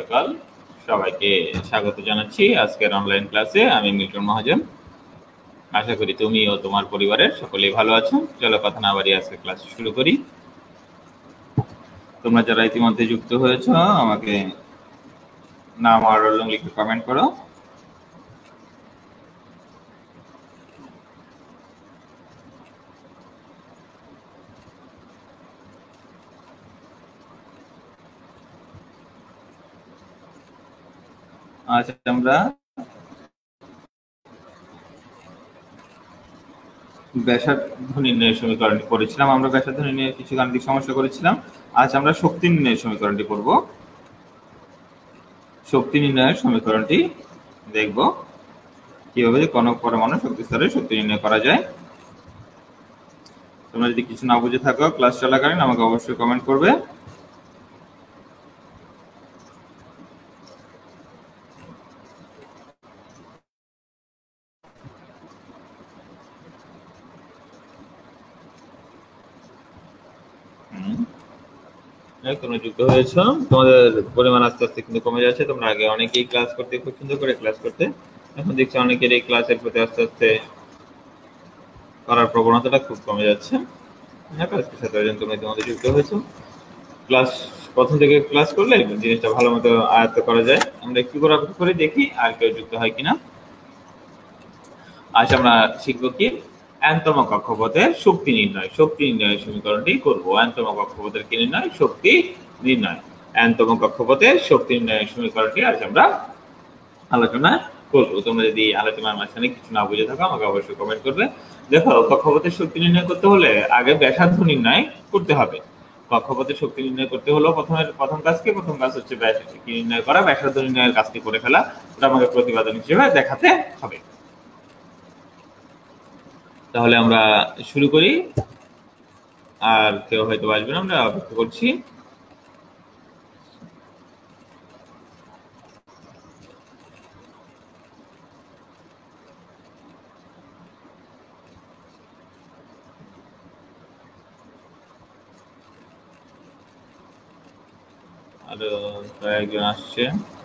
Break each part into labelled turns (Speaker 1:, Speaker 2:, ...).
Speaker 1: সকাল সবাইকে স্বাগত জানাচ্ছি আজকের অনলাইন ক্লাসে। আমি মিল্টন মহাজন। আশা করি তুমি ও তোমার পরিবারের সকলেই ভালো আছো। চলো কথা না বাড়িয়ে আজকে ক্লাস শুরু করি। তোমরা যারা ইতিমধ্যে যুক্ত হয়েছো আমাকে নাম আর রোল নং লিখে কমেন্ট করো। আজ আমরা ব্যাসার্ধ নির্ণয়ের সমীকরণটি পড়েছিলাম। আমরা ব্যাসার্ধ নির্ণয়ের কিছু গাণিতিক সমস্যা করেছিলাম। আজ আমরা শক্তি নির্ণয়ের সমীকরণটি পড়ব। শক্তি নির্ণয়ের সমীকরণটি দেখব কিভাবে কণক পরমাণু শক্তি স্তরে শক্তি নির্ণয় করা যায়। তোমরা যদি কিছু না বুঝে থাকো ক্লাস চলাকালীন আমাকে অবশ্যই কমেন্ট করবে। তোমরা যুক্ত হয়েছো, তোমাদের পরিমাণ আস্তে আস্তে কিন্তু কমে যাচ্ছে। তোমরা আগে অনেকেই ক্লাস করতে খুব সুন্দর করে ক্লাস করতে, এখন দেখছি অনেকের এই ক্লাসের প্রতি আস্তে আস্তে করার প্রবণতাটা খুব কমে যাচ্ছে। তোমরা তোমাদের যুক্ত হয়েছো, ক্লাস প্রথম থেকে ক্লাস করলে জিনিসটা ভালো মতো আয়ত্ত করা যায়। আমরা একটু করে দেখি আর কেউ যুক্ত হয় কিনা। আজ আমরা শিখবো কি এনতম কক্ষপথের শক্তি নির্ণয়। শক্তি নির্ণয়ের সমীকরণটি করবো। এনতম কক্ষপথের কি নির্ণয়? শক্তি নির্ণয়। এনতম কক্ষপথের শক্তি নির্ণয়ের সমীকরণটি আজ আমরা আলোচনা করবো। তোমরা যদি আলোচনার মাঝখানে কিছু না বুঝে থাকো আমাকে অবশ্যই কমেন্ট করবে। দেখো, কক্ষপথের শক্তি নির্ণয় করতে হলে আগে ব্যাসার্ধ নির্ণয় করতে হবে। কক্ষপথের শক্তি নির্ণয় করতে হলো প্রথম কাজ হচ্ছে শক্তি নির্ণয় করা। ব্যাসার্ধ নির্ণয়ের কাজটি করে ফেলা, ওটা আমাকে প্রতিপাদন হিসেবে দেখাতে হবে। তাহলে আমরা শুরু করি। আর কেউ হয়তো আসবে না, আমরা অপেক্ষা করছি। আরো কয়েকজন আসছে।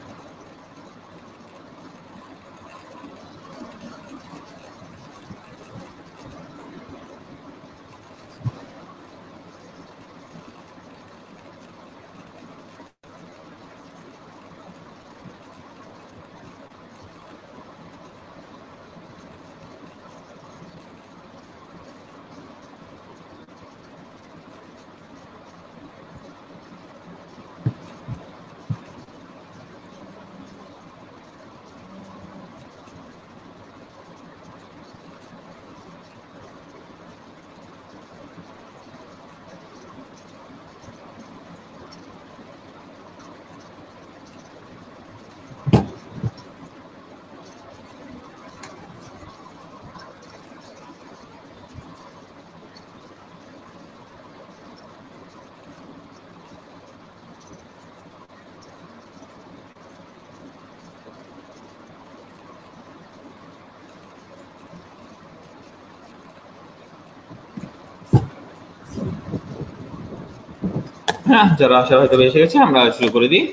Speaker 1: যারা আসা হয়তো এসে গেছে, আমরা শুরু করে দিই।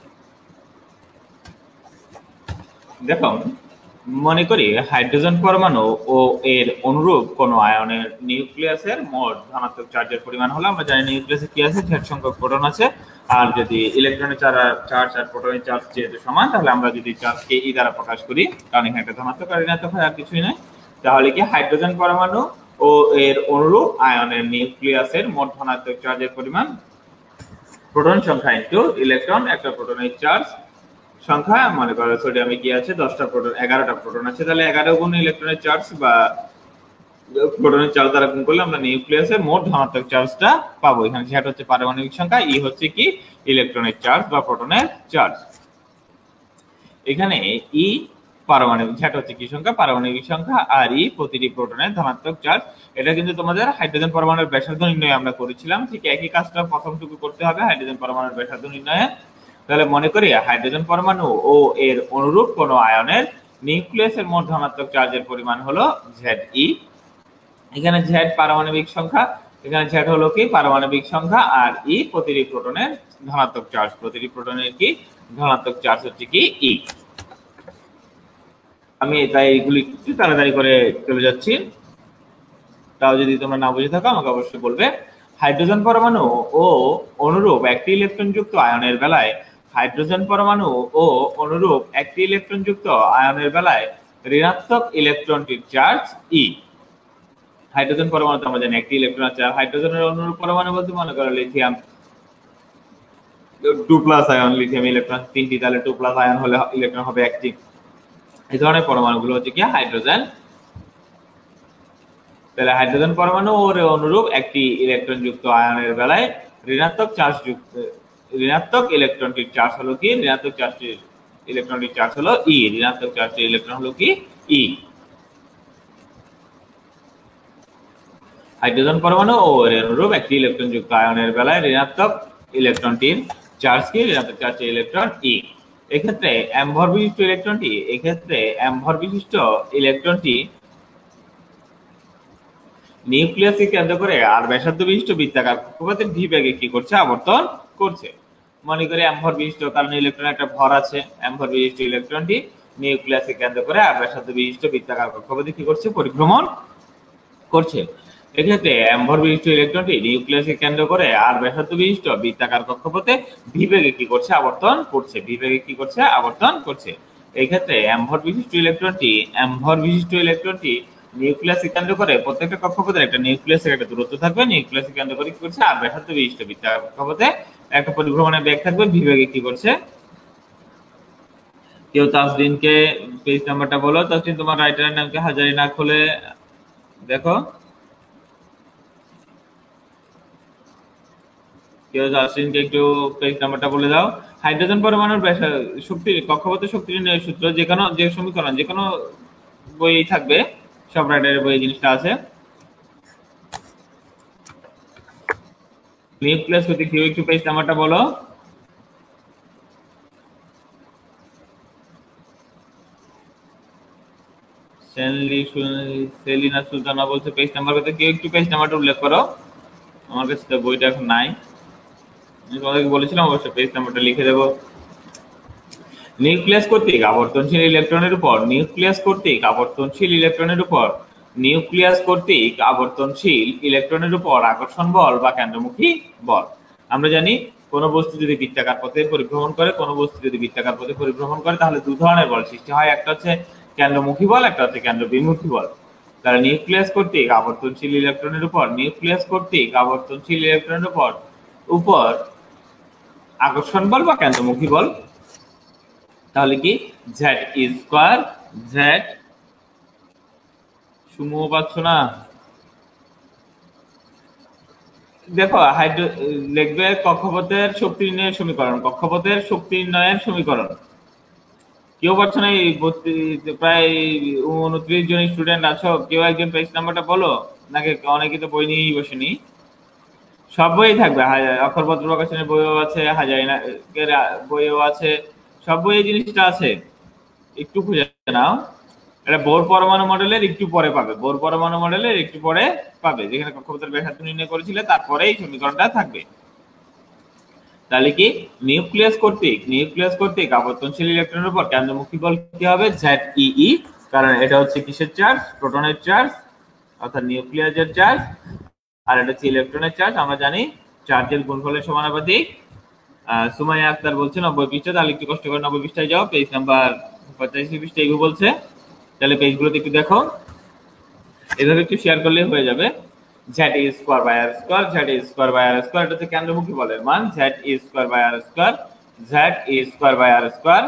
Speaker 1: দেখো, মনে করি হাইড্রোজেন পরমাণু ও এর অনুরূপ কোন আয়নের নিউক্লিয়াসের মোট ধনাত্মক চার্জের পরিমাণ হলো, আমরা জানি নিউক্লিয়াসে কি আছে, Z সংখ্যক প্রোটন আছে। আর যদি ইলেকট্রনের চার্জ আর প্রোটনের চার্জ যেহেতু সমান, তাহলে আমরা যদি চার্জকে ই দ্বারা প্রকাশ করি, কারণ এখানে একটা ধনাত্মক আর ঋণাত্মক হয়, আর কিছুই নয়। তাহলে কি হাইড্রোজেন পরমাণু ও এর অনুরূপ আয়নের নিউক্লিয়াসের মোট ধনাত্মক চার্জের পরিমাণ প্রোটন সংখ্যা ইনটু ইলেকট্রন, একটা প্রোটনের চার্জ সংখ্যা। মনে করো সোডিয়ামে কি আছে, 10টা প্রোটন, 11টা প্রোটন আছে, তাহলে 11 গুণ ইলেকট্রনের চার্জ বা প্রোটনের চার্জ দ্বারা গুণ করলে আমরা নিউক্লিয়াসের মোট ধনাত্মক চার্জটা পাবো। এখানে Z হচ্ছে পারমাণবিক সংখ্যা, ই হচ্ছে কি ইলেকট্রনের চার্জ বা প্রোটনের চার্জ। এখানে ই পারমাণবিক, Z হচ্ছে কি সংখ্যা, পারমাণবিক সংখ্যা, আর ই প্রতিটি প্রোটনের ধনাত্মক চার্জ। এটা কিন্তু তোমাদের হাইড্রোজেন পরমাণুর ব্যাসার্ধ নির্ণয় আমরা করেছিলাম, ঠিক একই কাজটা প্রথমটুকু করতে হবে হাইড্রোজেন পরমাণুর ব্যাসার্ধ নির্ণয়ে। তাহলে মনে করি হাইড্রোজেন পরমাণু ও এর অনুরূপ কোন আয়নের নিউক্লিয়াসের মোট ধনাত্মক চার্জের পরিমাণ হলো Ze। এখানে Z পারমাণবিক সংখ্যা, এখানে Z হলো কি পারমাণবিক সংখ্যা, আর ই প্রতিটি প্রোটনের ধনাত্মক চার্জ। প্রতিটি প্রোটনের কি ধনাত্মক চার্জ হচ্ছে কি ই। আমি তাই এগুলি একটু তাড়াতাড়ি করে চলে যাচ্ছি, তাও যদি তোমরা না বুঝে থাকো আমাকে অবশ্যই বলবে। হাইড্রোজেন পরমাণু ও অনুরূপ একটি ইলেকট্রনযুক্ত আয়নের বেলায় হাইড্রোজেন পরমাণু ও অনুরূপ একটি ইলেকট্রনযুক্ত আয়নের বেলায় ঋণাত্মক ইলেকট্রনটির চার্জ ই। হাইড্রোজেন পরমাণুতে আমরা জানি একটি ইলেকট্রন আছে, আর হাইড্রোজেনের অনুরূপ পরমাণু বলতে মনে করো লিথিয়াম 2+ আয়ন, লিথিয়াম ইলেকট্রন 3টি, তাহলে 2+ আয়ন হলে ইলেকট্রন হবে একটি। এই ধরনের পরমাণুগুলো হচ্ছে কি হাইড্রোজেন। তাহলে হাইড্রোজেন পরমাণু ও অনুরূপ একটি ইলেকট্রন যুক্ত আয়নের বেলায় ঋণাত্মক ইলেকট্রনটির চার্জ হলো কি, ঋণাত্মক চার্জটির ইলেকট্রনটির চার্জ হলো ই, ঋণাত্মক চার্জটির ইলেকট্রন হলো কি ই। হাইড্রোজেন পরমাণু ও অনুরূপ একটি ইলেকট্রন যুক্ত আয়নের বেলায় ঋণাত্মক ইলেকট্রনটির চার্জ কি, ঋণাত্মক চার্জটির ইলেকট্রন ই। এক্ষেত্রে m ভর বিশিষ্ট ইলেকট্রনটি নিউক্লিয়াসকে কেন্দ্র করে আর ব্যাসার্ধ বিশিষ্ট বৃত্তাকার কক্ষপথের ভি বেগে কি করছে, আবর্তন করছে। মনে করি m ভর বিশিষ্ট, কারণ ইলেকট্রন একটা ভর আছে, m ভর বিশিষ্ট ইলেকট্রনটি নিউক্লিয়াসকে কেন্দ্র করে আর ব্যাসার্ধ বিশিষ্ট বৃত্তাকার কক্ষপথে কি করছে, পরিভ্রমণ করছে। এক্ষেত্রে m ভর বিশিষ্ট ইলেকট্রনটি নিউক্লিয়াসকে কেন্দ্র করে আর ব্যাসার্ধ বিশিষ্ট বৃত্তাকার কক্ষপথে ভি বেগে কি করছে, আবর্তন করছে, ভি বেগে কি করছে, আবর্তন করছে। এই ক্ষেত্রে m ভর বিশিষ্ট ইলেকট্রনটি নিউক্লিয়াসকে কেন্দ্র করে প্রত্যেকটা কক্ষপথের একটা নিউক্লিয়াসের একটা দূরত্ব থাকবে, নিউক্লিয়াসকে কেন্দ্র করে কি করছে, আর ব্যাসার্ধ বিশিষ্ট বৃত্তাকার কক্ষপথে একটা পরিভ্রমণের বেগ থাকবে, ভি বেগে কি করছে। কেউ তাসদিনকে পেজ নাম্বারটা বলো। তাসদিন তোমার রাইটারের নামকে হাজারি না খুলে দেখো। কেউ তাসদিনকে একটু পেজ নাম্বারটা বলে দাও। হাইড্রোজেন পরমাণুর শক্তি কক্ষপথের শক্তি নির্ণয়ের সূত্র যে সমীকরণ যে কোনো বই থাকবে, সব রাইটারের বই জিনিসটা আছে। নিউক্লিয়াস গতি কেউ একটু পেজ নাম্বারটা বলো। সেলিনা সুলতানা বলছে পেজ নাম্বার কত, কেউ একটু পেজ নাম্বারটা উল্লেখ করো। আমার কাছে তো বইটা এখন নাই, আমি তোমাদেরকে বলেছিলাম অবশ্যই পেজ নাম্বারটা লিখে দেবো। নিউক্লিয়াস কর্তৃক আবর্তনশীল ইলেকট্রনের উপর আকর্ষণ বল বা কেন্দ্রমুখী বল। আমরা জানি কোন বস্তু যদি বৃত্তাকার পথে পরিভ্রমণ করে, তাহলে দু ধরনের বল সৃষ্টি হয়, একটা হচ্ছে কেন্দ্রমুখী বল, একটা হচ্ছে কেন্দ্রবিমুখী বল। তাহলে নিউক্লিয়াস কর্তৃক আবর্তনশীল ইলেকট্রনের উপর আকর্ষণ বল বা কেন্দ্রমুখী বল, তাহলে কি জেড স্কয়ার, জেড সমূহ পাচ্ছ না, দেখো লিখবে কক্ষপথের শক্তি নির্ণয়ের সমীকরণ। কেউ পাচ্ছ না? এই প্রায় 29 জন স্টুডেন্ট আছো, কেউ একজন পেজ নাম্বারটা বলো, নাকি অনেকে তো বই নিয়েই বসেনি। সব বই থাকবে, অক্ষরপত্র প্রকাশনের বইও আছে, হাজারিনাকের বইও আছে, সব বইয়ে জিনিসটা আছে, একটু খুঁজে নাও। এটা বোর পরমাণু মডেলের একটু পরে পাবে, যেখানে কক্ষপথের ব্যাসার্ধ নির্ণয় করেছিলে তারপরে এই সমীকরণটা থাকবে। তাহলে কি নিউক্লিয়াস কর্তৃক আবর্তনশীল ইলেকট্রনের উপর কেন্দ্রমুখী বল কি হবে, ZeE, কারণ এটা হচ্ছে কিসের চার্জ, প্রোটনের চার্জ, অর্থাৎ নিউক্লিয়াসের চার্জ, আর এটা হচ্ছে ইলেকট্রনের চার্জ। আমরা জানি চার্জের গুণফলের সমানুপাতিক। সুমাইয়া আক্তার বলছে 90 পৃষ্ঠা, তাহলে একটু কষ্ট করে 90 পৃষ্ঠায় যাও, পেজ নাম্বার 85 পৃষ্ঠা এগুলো বলছে, তাহলে পেজগুলোতে একটু দেখো, এভাবে একটু শেয়ার করলে হয়ে যাবে। ZE square by R square, এটা হচ্ছে কেন্দ্রমুখী বলের মান, ZE square by R square.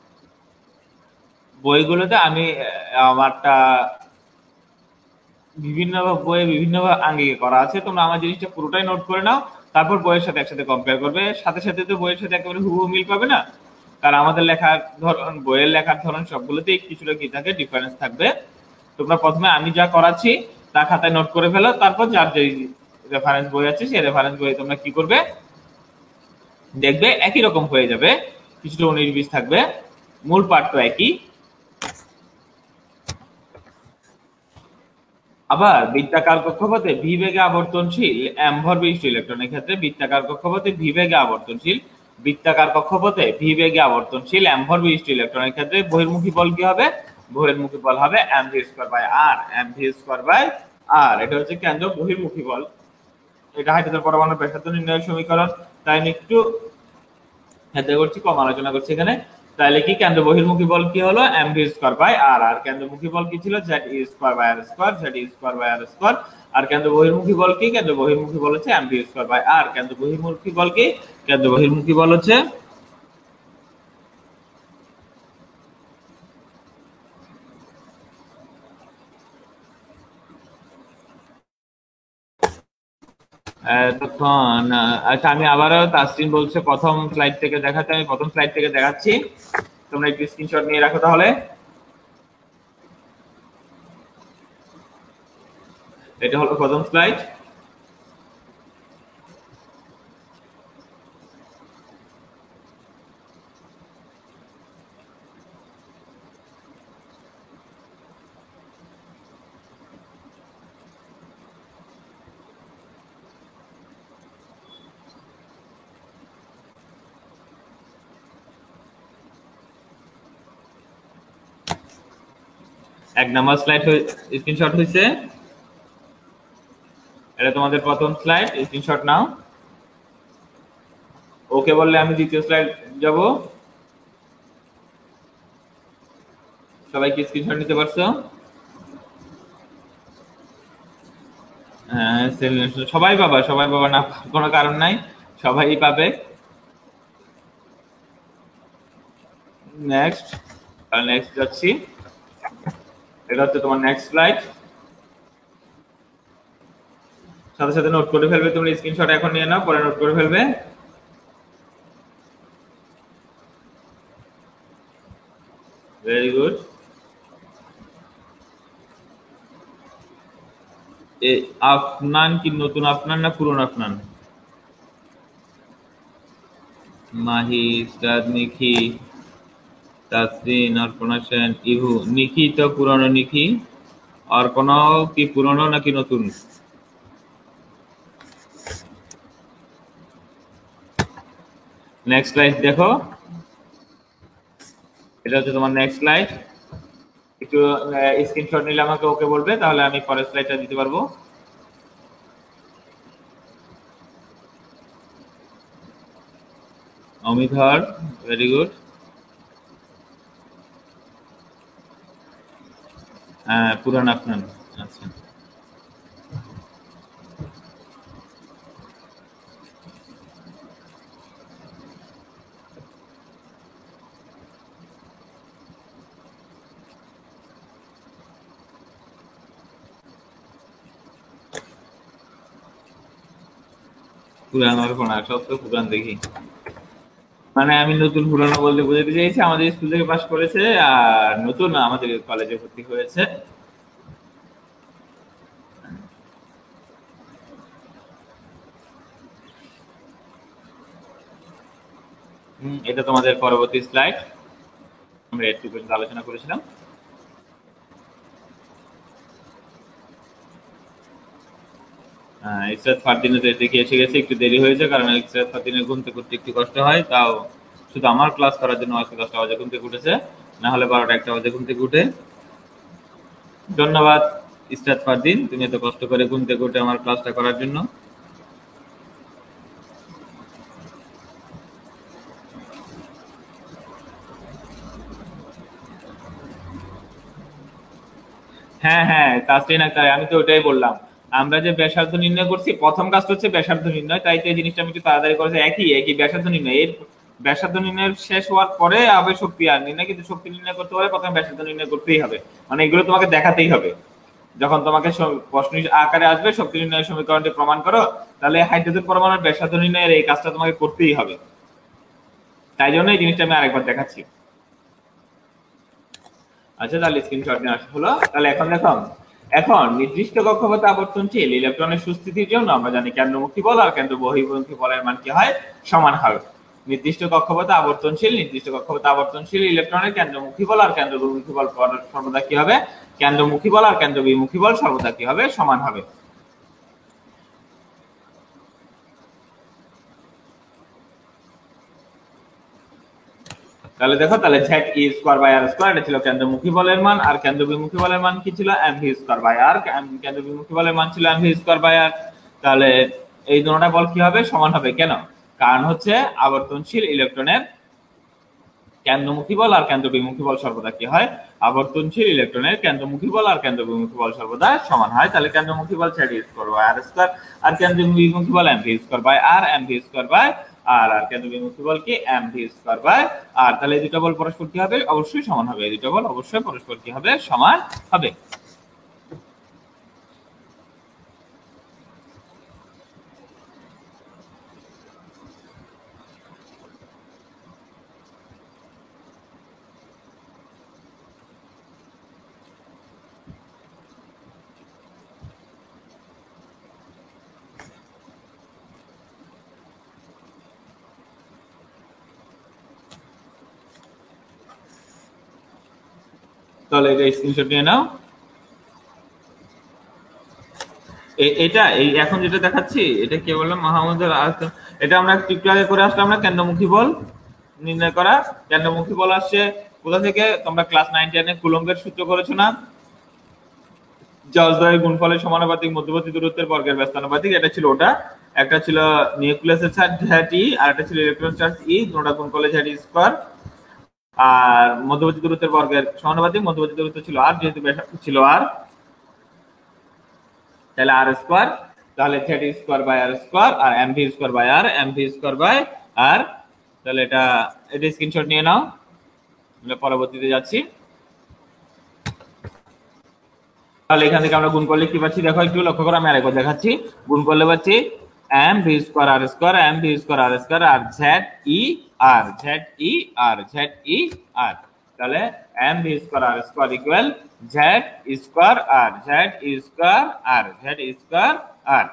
Speaker 1: বইগুলোতে আমি আমারটা বিভিন্ন আঙ্গিকে করা আছে, তোমরা আমার জিনিসটা পুরোটাই নোট করে নাও, তারপর বইয়ের সাথে একসাথে কম্পেয়ার করবে। সাথে তো বইয়ের সাথে একেবারে হুবহু মিল পাবে না, কারণ আমাদের লেখার ধরন, বইয়ের লেখার ধরন সবগুলোতেই কিছুটা কি থাকে, ডিফারেন্স থাকবে। তোমরা প্রথমে আমি যা করাচ্ছি তা খাতায় নোট করে ফেলো, তারপর যার যে রেফারেন্স বই আছে সেই রেফারেন্স বই তোমরা কি করবে, দেখবে একই রকম হয়ে যাবে, কিছুটা 19-20 থাকবে, মূল পাঠ তো একই। আবার বৃত্তাকার কক্ষপথে ভি বেগে আবর্তনশীল m ভর বিশিষ্ট ইলেকট্রনের ক্ষেত্রে বৃত্তাকার কক্ষপথে ভি বেগে আবর্তনশীল বৃত্তাকার কক্ষপথে ভি বেগে আবর্তনশীল m ভর বিশিষ্ট ইলেকট্রনের ক্ষেত্রে বহির্মুখী বল কি হবে? বহির্মুখী বল হবে mv²/r। mv²/r এটা হচ্ছে কেন্দ্র বহির্মুখী বল। এটা হাইড্রোজেন পরমাণুর ব্যাসার্ধ নির্ণয়ের সমীকরণ। তাই আমি একটু হাতে করছি, কম আলোচনা করছি এখানে। তাহলে কি কেন্দ্র বহির্মুখী বল কি হলো? mv²/r। আর কেন্দ্রমুখী বল কি ছিল? ze²/r²। আর কেন্দ্র বহির্মুখী বল কি? কেন্দ্র বহির্মুখী বল হচ্ছে mv²/r। কেন্দ্র বহির্মুখী বল কি? কেন্দ্র বহির্মুখী বল হচ্ছে তখন আচ্ছা, আমি আবারও তাসরিন বলছে প্রথম স্লাইড থেকে দেখাতে, আমি প্রথম স্লাইড থেকে দেখাচ্ছি, তোমরা একটু স্ক্রিনশট নিয়ে রাখো। তাহলে এটা হলো প্রথম স্লাইড। এক নাম্বার স্লাইড স্ক্রিনশট হয়েছে, এটা তোমাদের প্রথম স্লাইড, স্ক্রিনশট নাও। ওকে বললে আমি দ্বিতীয় স্লাইড যাব। সবাই কি স্ক্রিনশট নিতে পারছো? হ্যাঁ, সবাই পাবা, সবাই পাবা না কোনো কারণ নাই, সবাই পাবে। নেক্সট, নেক্সট যাচ্ছি। এটা হচ্ছে তোমার নেক্সট স্লাইড। সাথে সাথে নোট করে ফেলবে, তুমি স্ক্রিনশট এখন নিয়ে নাও, পরে নোট করে ফেলবে। Very good. আফনান কি নতুন আফনান না পুরনো আফনান? মাহি, উস্তাদ, নিকি, তাসরিন, অর্পণা সেন, ইভু। নিকি তো পুরনো নিকি, অর্পণা কি পুরনো নাকি নতুন? নেক্সট স্লাইড দেখো, এটা হচ্ছে তোমার নেক্সট স্লাইড। একটু স্ক্রিনশট নিলে আমাকে ওকে বলবে, তাহলে আমি পরের স্লাইডটা দিতে পারবো। অমিত হর, ভেরি গুড। হ্যাঁ, পুরান আফনান, আচ্ছা। পুরান অর্পণা, সব তো পুরান দেখি। মানে আমি নতুন পুরানো বলতে বুঝাতে চাইছি আমাদের স্কুল থেকে পাস করেছে, আর নতুন আমাদের কলেজে ভর্তি হয়েছে। এটা তোমাদের পরবর্তী স্লাইড, আমরা একটু পর্যন্ত আলোচনা করেছিলাম। ইসরাত ফারদিনের দেখে এসে গেছে, একটু দেরি হয়েছে কারণ ইসরাত ফারদিনের ঘুমতে করতে একটু কষ্ট হয়, তাও শুধু আমার ক্লাস করার জন্য আজকে 10টা বাজে ঘুম থেকে উঠেছে, না হলে 12টা 1টা বাজে ঘুম থেকে উঠে। ধন্যবাদ ইসরাত ফারদিন, তুমি এত কষ্ট করে ঘুম থেকে উঠে আমার ক্লাসটা করার জন্য। হ্যাঁ হ্যাঁ, তাসরিন আক্তার, আমি তো ওটাই বললাম, আমরা যে ব্যাসার্ধ নির্ণয় করছি, প্রথম কাজটা হচ্ছে ব্যাসার্ধ নির্ণয়, তাই তো এই জিনিসটা আমি একটু তাড়াতাড়ি করেছি। একই একই ব্যাসার্ধ নির্ণয়, এর ব্যাসার্ধ নির্ণয়ের শেষ হওয়ার পরে হবে শক্তি আর নির্ণয়, কিন্তু শক্তি নির্ণয় করতে হলে প্রথমে ব্যাসার্ধ নির্ণয় করতেই হবে, মানে এগুলো তোমাকে দেখাতেই হবে। যখন তোমাকে প্রশ্ন আকারে আসবে শক্তি নির্ণয়ের সমীকরণটি প্রমাণ করো, তাহলে হাইড্রোজেন পরমাণুর ব্যাসার্ধ নির্ণয়ের এই কাজটা তোমাকে করতেই হবে। তাই জন্য এই জিনিসটা আমি আরেকবার দেখাচ্ছি। আচ্ছা, তাহলে স্ক্রিনশট নিয়ে আসা হলো। তাহলে এখন দেখো, এখন নির্দিষ্ট কক্ষপথে আবর্তনশীল ইলেকট্রনের সুস্থিতির জন্য আমরা জানি কেন্দ্রমুখী বল আর কেন্দ্র বহির্মুখী বলের মান কি হয়? সমান হয়। নির্দিষ্ট কক্ষপথে আবর্তনশীল ইলেকট্রনের কেন্দ্রমুখী বল আর কেন্দ্র বিমুখী বল সর্বদা কি হবে? কেন্দ্রমুখী বল আর কেন্দ্র বিমুখী বল সর্বদা কি হবে? সমান হবে। তাহলে দেখো, তাহলে Z E square by R square, এটা ছিল কেন্দ্রমুখী বলের মান, আর কেন্দ্রবিমুখী বলের মান কি ছিল? M V square by R. কেন্দ্রবিমুখী বলের মান ছিল M V square by R. তাহলে এই দুটোটা বল কি হবে? সমান হবে। কেন? কারণ হচ্ছে আবর্তনশীল ইলেকট্রনের কেন্দ্রমুখী বল আর কেন্দ্রবিমুখী বল সর্বদা কি হয়? আবর্তনশীল ইলেকট্রনের কেন্দ্রমুখী বল আর কেন্দ্রবিমুখী বল সর্বদা সমান হয়। তাহলে কেন্দ্রমুখী বল Z E square by R square, আর কেন্দ্রবিমুখী বল M V square by R, M V square by R কেন্দ্রবিমুখী বল কি? M V square by R. তাহলে এই দুটো বল পরস্পর কি হবে? অবশ্যই সমান হবে। এই দুটো বল অবশ্যই পরস্পর কি হবে? সমান হবে। তাহলে এটা স্ক্রিনশট নিয়ে নাও। এটা এই এখন যেটা দেখাচ্ছি, এটা কি বললাম? মাহমুদুল, এটা আমরা একটু আগে করে আসলাম না, কেন্দ্রমুখী বল নির্ণয় করা। কেন্দ্রমুখী বল আসছে কোথা থেকে? তোমরা ক্লাস 9 10 এ কুলম্বের সূত্র করেছো না? জলদ্বয়ের গুণফলের সমানুপাতিক মধ্যবর্তী দূরত্বের বর্গের ব্যস্তানুপাতিক, এটা ছিল ওটা। একটা ছিল নিউক্লিয়াসের চার্জ ঝেড ই, আর একটা ছিল ইলেকট্রন চার্জ ই, দুটোটা গুণ করলে ঝেড ই স্কয়ার। আর মধ্যবর্তী দূরত্বের বর্গের সমানুপাতিক, মধ্যবর্তী দূরত্ব ছিল আর, যেহেতু ব্যাসার্ধ ছিল আর, তাহলে আর স্কয়ার। তাহলে Z square by R square, আর M V square by R, M V square by R. তাহলে এটা স্ক্রিনশট নিয়ে নাও, আমরা পরবর্তীতে যাচ্ছি। তাহলে এখান থেকে আমরা গুণ করলে কি পাচ্ছি? দেখো একটু লক্ষ্য করো, আমি আরেকবার দেখাচ্ছি। গুণ করলে পাচ্ছি M V square R square, M V square R square, আর Z E R, Z E R, Z E R. তাহলে M V square R square equal Z square আর, ঝেড স্কয়ার আর, ঝেড স্কয়ার আর।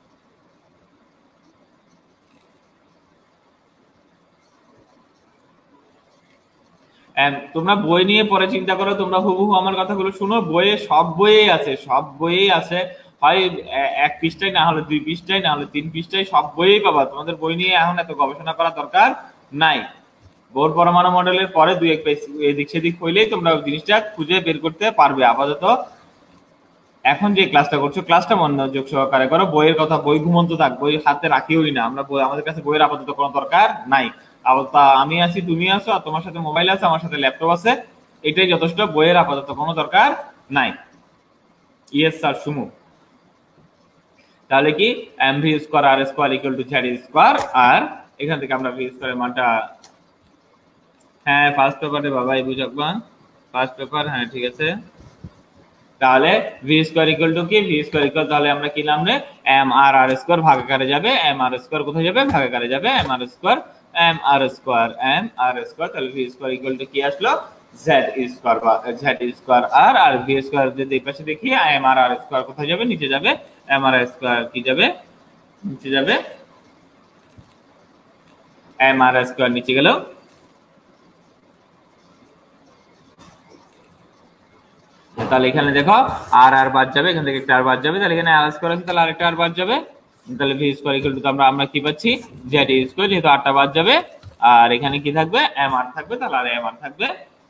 Speaker 1: তোমরা বই নিয়ে পরে চিন্তা করো, তোমরা হুবহু আমার কথাগুলো শুনো। বইয়ে সব বইয়ে আছে, সব বইয়ে আছে। হয় এক পৃষ্ঠায়, না হলে 2 পৃষ্ঠায়, না হলে 3 পৃষ্ঠায়, সব বইয়েই পাবা। তোমাদের বই নিয়ে এখন এত গবেষণা করার দরকার নাই। বোর পরমাণু মডেলের পরে 2-1 পেজ এদিক সেদিক হইলেই তোমরা জিনিসটা খুঁজে বের করতে পারবে। আপাতত এখন যে ক্লাসটা করছো, ক্লাসটা মনোযোগ সহকারে করো। বইয়ের কথা, বই ঘুমন্ত থাক, বই হাতে রাখিওই না আমরা। বই, আমাদের কাছে বইয়ের আপাতত কোনো দরকার নাই। আমি আছি, তুমি আছো, আর তোমার সাথে মোবাইল আছে, আমার সাথে ল্যাপটপ আছে, এটাই যথেষ্ট। বইয়ের আপাতত কোনো দরকার নাই। Yes sir Sumu. তাহলে কি M V square R square equal to Z square R. এখান থেকে আমরা ভি স্কয়ারের মানটা, হ্যাঁ ফার্স্ট পেপারে বাবা এই বুঝাকবা, ফার্স্ট পেপার, হ্যাঁ ঠিক আছে। তাহলে ভি স্কয়ার ইকুয়াল টু কি? ভি স্কয়ার ইকুয়াল, তাহলে আমরা কি নাম রে? এম আর আর স্কয়ার ভাগাকারে যাবে, এম আর স্কয়ার কোথায় যাবে? ভাগাকারে যাবে, M R square, M R square, M R square. তাহলে ভি স্কয়ার ইকুয়াল টু কি আসলো? জেড স্কয়ার বা জেড স্কয়ার আর। আর ভি স্কয়ার যদি এই পাশে দেখি, এম আর আর স্কয়ার কোথায় যাবে? নিচে যাবে, এম আর স্কয়ার কি যাবে? নিচে যাবে, এম আর স্কয়ার নিচে গেল। তাহলে এখানে দেখো আর আর বাদ যাবে, এখান থেকে একটা আর বাদ যাবে, তাহলে এখানে আর স্কয়ার আছে, তাহলে আরেকটা আর বাদ যাবে। তাহলে ভি স্কয়ার ইকুয়াল টু, আমরা কি পাচ্ছি? জেড স্কয়ার, যেহেতু আরটা বাদ যাবে। আর এখানে কি থাকবে? এম আর থাকবে, তাহলে আর এম আর থাকবে।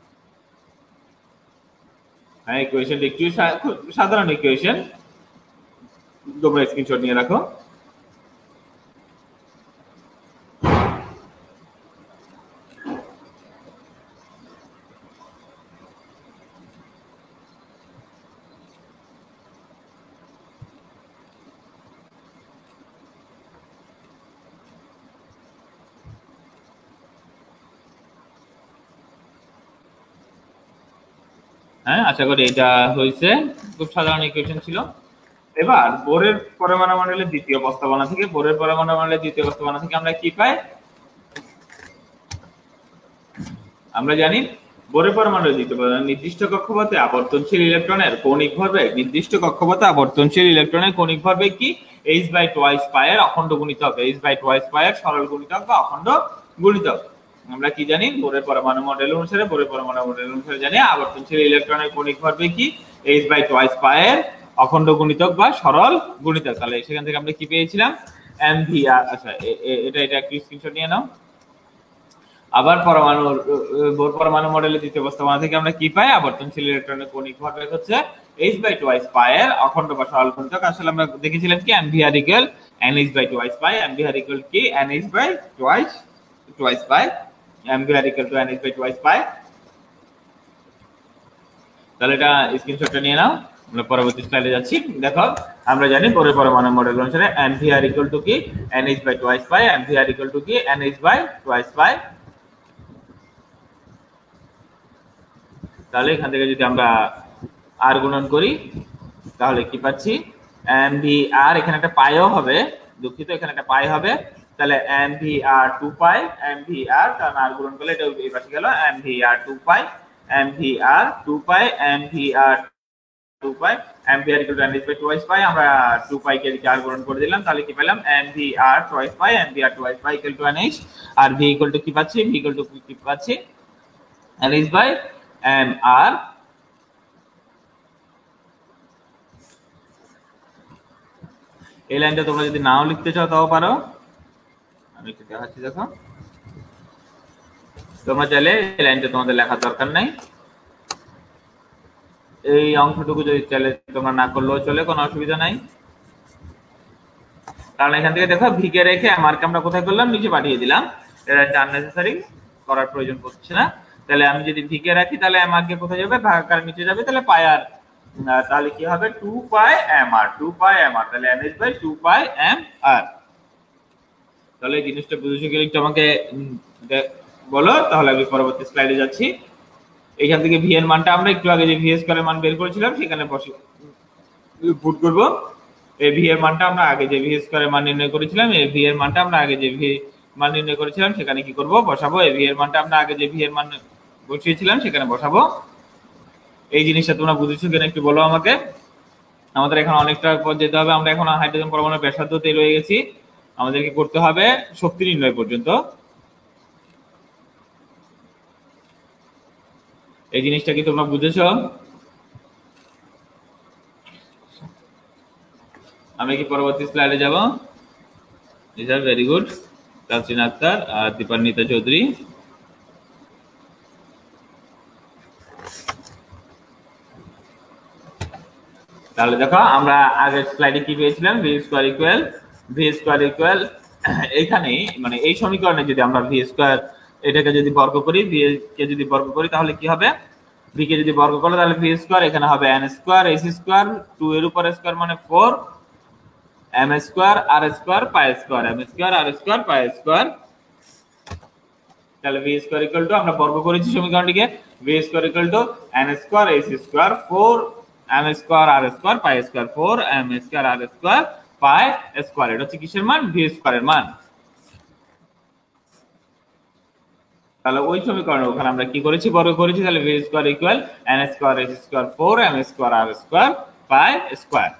Speaker 1: হ্যাঁ, ইকুয়েশন একটু সাধারণ ইকুয়েশন, তোমরা স্ক্রিনশট নিয়ে রাখো। হ্যাঁ, আশা করি এটা হয়েছে। খুব সাধারণ ইকুয়েশন ছিল। এবার বোরের পরমাণু মণ্ডলের দ্বিতীয় প্রস্তাবনা থেকে, বোরের পরমাণু মণ্ডলের দ্বিতীয় প্রস্তাবনা থেকে আমরা কি পাই? আমরা জানি বোরের পরমাণুর দ্বিতীয় প্রস্তাবনা, নির্দিষ্ট কক্ষপথে আবর্তনশীল ইলেকট্রনের কৌণিক ভরবেগ, নির্দিষ্ট কক্ষপথে আবর্তনশীল ইলেকট্রনের কৌণিক ভরবেগ কি? h/2 পায়ের অখণ্ড গুণিতক, h/2 পায়ের সরল গুণিতক বা অখণ্ড গুণিতক। আমরা কি জানি? বোরের পরমাণু মডেল অনুসারে, বোরের পরমাণু মডেল অনুসারে জানি আবর্তনশীল ইলেকট্রনের কৌণিক ভরবেগ কি? h/2 পায়ের অখণ্ড গুণিতক বা সরল গুণিতক। তাহলে সেখান থেকে আমরা কি পেয়েছিলাম? mvr। আচ্ছা, এটা একটু স্ক্রিনশট নিয়ে নাও। আবার পরমাণুর বোর পরমাণু মডেলের দ্বিতীয় অবস্থাপনা থেকে আমরা কি পাই? আবর্তনশীল ইলেকট্রনের কৌণিক ভরবেগ হচ্ছে h/2 এর অখণ্ড বা সরল গুণিতক। আসলে আমরা দেখেছিলাম কি mvr equal nh/2 mvr equal কি nh/2 mvr equal to nh/2 তাহলে এটা স্ক্রিনশটটা নিয়ে নাও। আমরা পরবর্তী স্লাইডে যাচ্ছি। দেখো আমরা জানি বোরের পরমাণু মডেল অনুসারে mvr ইকুয়াল টু কি nh/2 mvr ইকুয়াল টু কি nh/2 তাহলে এখান থেকে যদি আমরা আর গুণন করি তাহলে কি পাচ্ছি? mvr এখানে একটা পাইও হবে, দুঃখিত এখানে একটা পাই হবে, তাহলে mvr 2 পাই mvr কারণ আর গুণন করলে এটা এই পাশে গেল mvr 2 pi mvr 2 pi mvr 2 pi mvr equal to nh/2 pi. আমরা 2 পাই কে আর গুণন করে দিলাম, তাহলে কি পেলাম? mvr 2 pi mvr 2 pi equal to nh আর v ইকুয়াল টু কি পাচ্ছি? v ইকুয়াল টু কি পাচ্ছি? nh/mr। এই লাইনটা তোমরা যদি নাও লিখতে চাও তাও পারো, আমি একটু দেখাচ্ছি। দেখো তোমরা চাইলে এই লাইনটা তোমাদের লেখার দরকার নাই, এই অংশটুকু যদি চাইলে তোমরা না করলেও চলে, কোনো অসুবিধা নাই। কারণ এখান থেকে দেখো ভি কে রেখে এমআরকে আমরা কোথায় করলাম? নিচে পাঠিয়ে দিলাম, এটা আননেসেসারি করার প্রয়োজন পড়ছে না। তাহলে আমি যদি ভি কে রাখি তাহলে এমআরকে কোথায় যাবে? ভাগাকার নিচে যাবে, তাহলে পাই আর তাহলে কি হবে? 2 পাই mr 2 পাই mr তাহলে nh/2 পাই mr। তাহলে এই জিনিসটা বুঝেছো কি একটু আমাকে বলো, তাহলে আমি পরবর্তী স্লাইডে যাচ্ছি। এখান থেকে ভি এর মানটা আমরা একটু আগে যে ভি স্কয়ারের মান বের করেছিলাম সেখানে বসে পুট করব। এই ভি এর মানটা আমরা আগে যে ভি স্কয়ারের মান নির্ণয় করেছিলাম, এই ভি এর মানটা আমরা আগে যে ভি মান নির্ণয় করেছিলাম সেখানে কি করব? বসাবো। এই ভি এর মানটা আমরা আগে যে ভি এর মান বসিয়েছিলাম সেখানে বসাবো। এই জিনিসটা তোমরা বুঝেছো কিনা একটু বলো আমাকে। আমাদের এখন অনেকটা পর যেতে হবে, আমরা এখন হাইড্রোজেন পরমাণুর ব্যাসার্ধতে রয়ে গেছি, আমাদেরকে করতে হবে শক্তি নির্ণয় পর্যন্ত। এই জিনিসটা কি তোমরা বুঝেছো? আমি কি পরবর্তী স্লাইডে যাব? Very good. তাসরিন আক্তার আর দীপান্বিতা চৌধুরী। তাহলে দেখো আমরা আগের স্লাইডে কি পেয়েছিলাম? ভি স্কয়ার ইকুয়াল এইখানে মানে এই সমীকরণে যদি আমরা ভি স্কয়ার এটাকে যদি বর্গ করি, ভি কে যদি বর্গ করি তাহলে কি হবে? ভি কে যদি বর্গ করলে তাহলে ভি স্কয়ার এখানে হবে n স্কয়ার s স্কয়ার 2 এর উপর স্কয়ার মানে 4 m square r square pi square m square r square pi square. তাহলে ভি স্কয়ার ইকুয়াল টু আমরা বর্গ করেছি সমীকরণটিকে, V square equal to n square s square 4 m square r square pi square 4 m square r square pi square. এটা হচ্ছে কিসের মান? V স্কয়ারের মান। তাহলে ওই সমীকরণে ওখানে আমরা কি করেছি? বর্গ করেছি। তাহলে V square equal n square s square 4 m square r square pi square.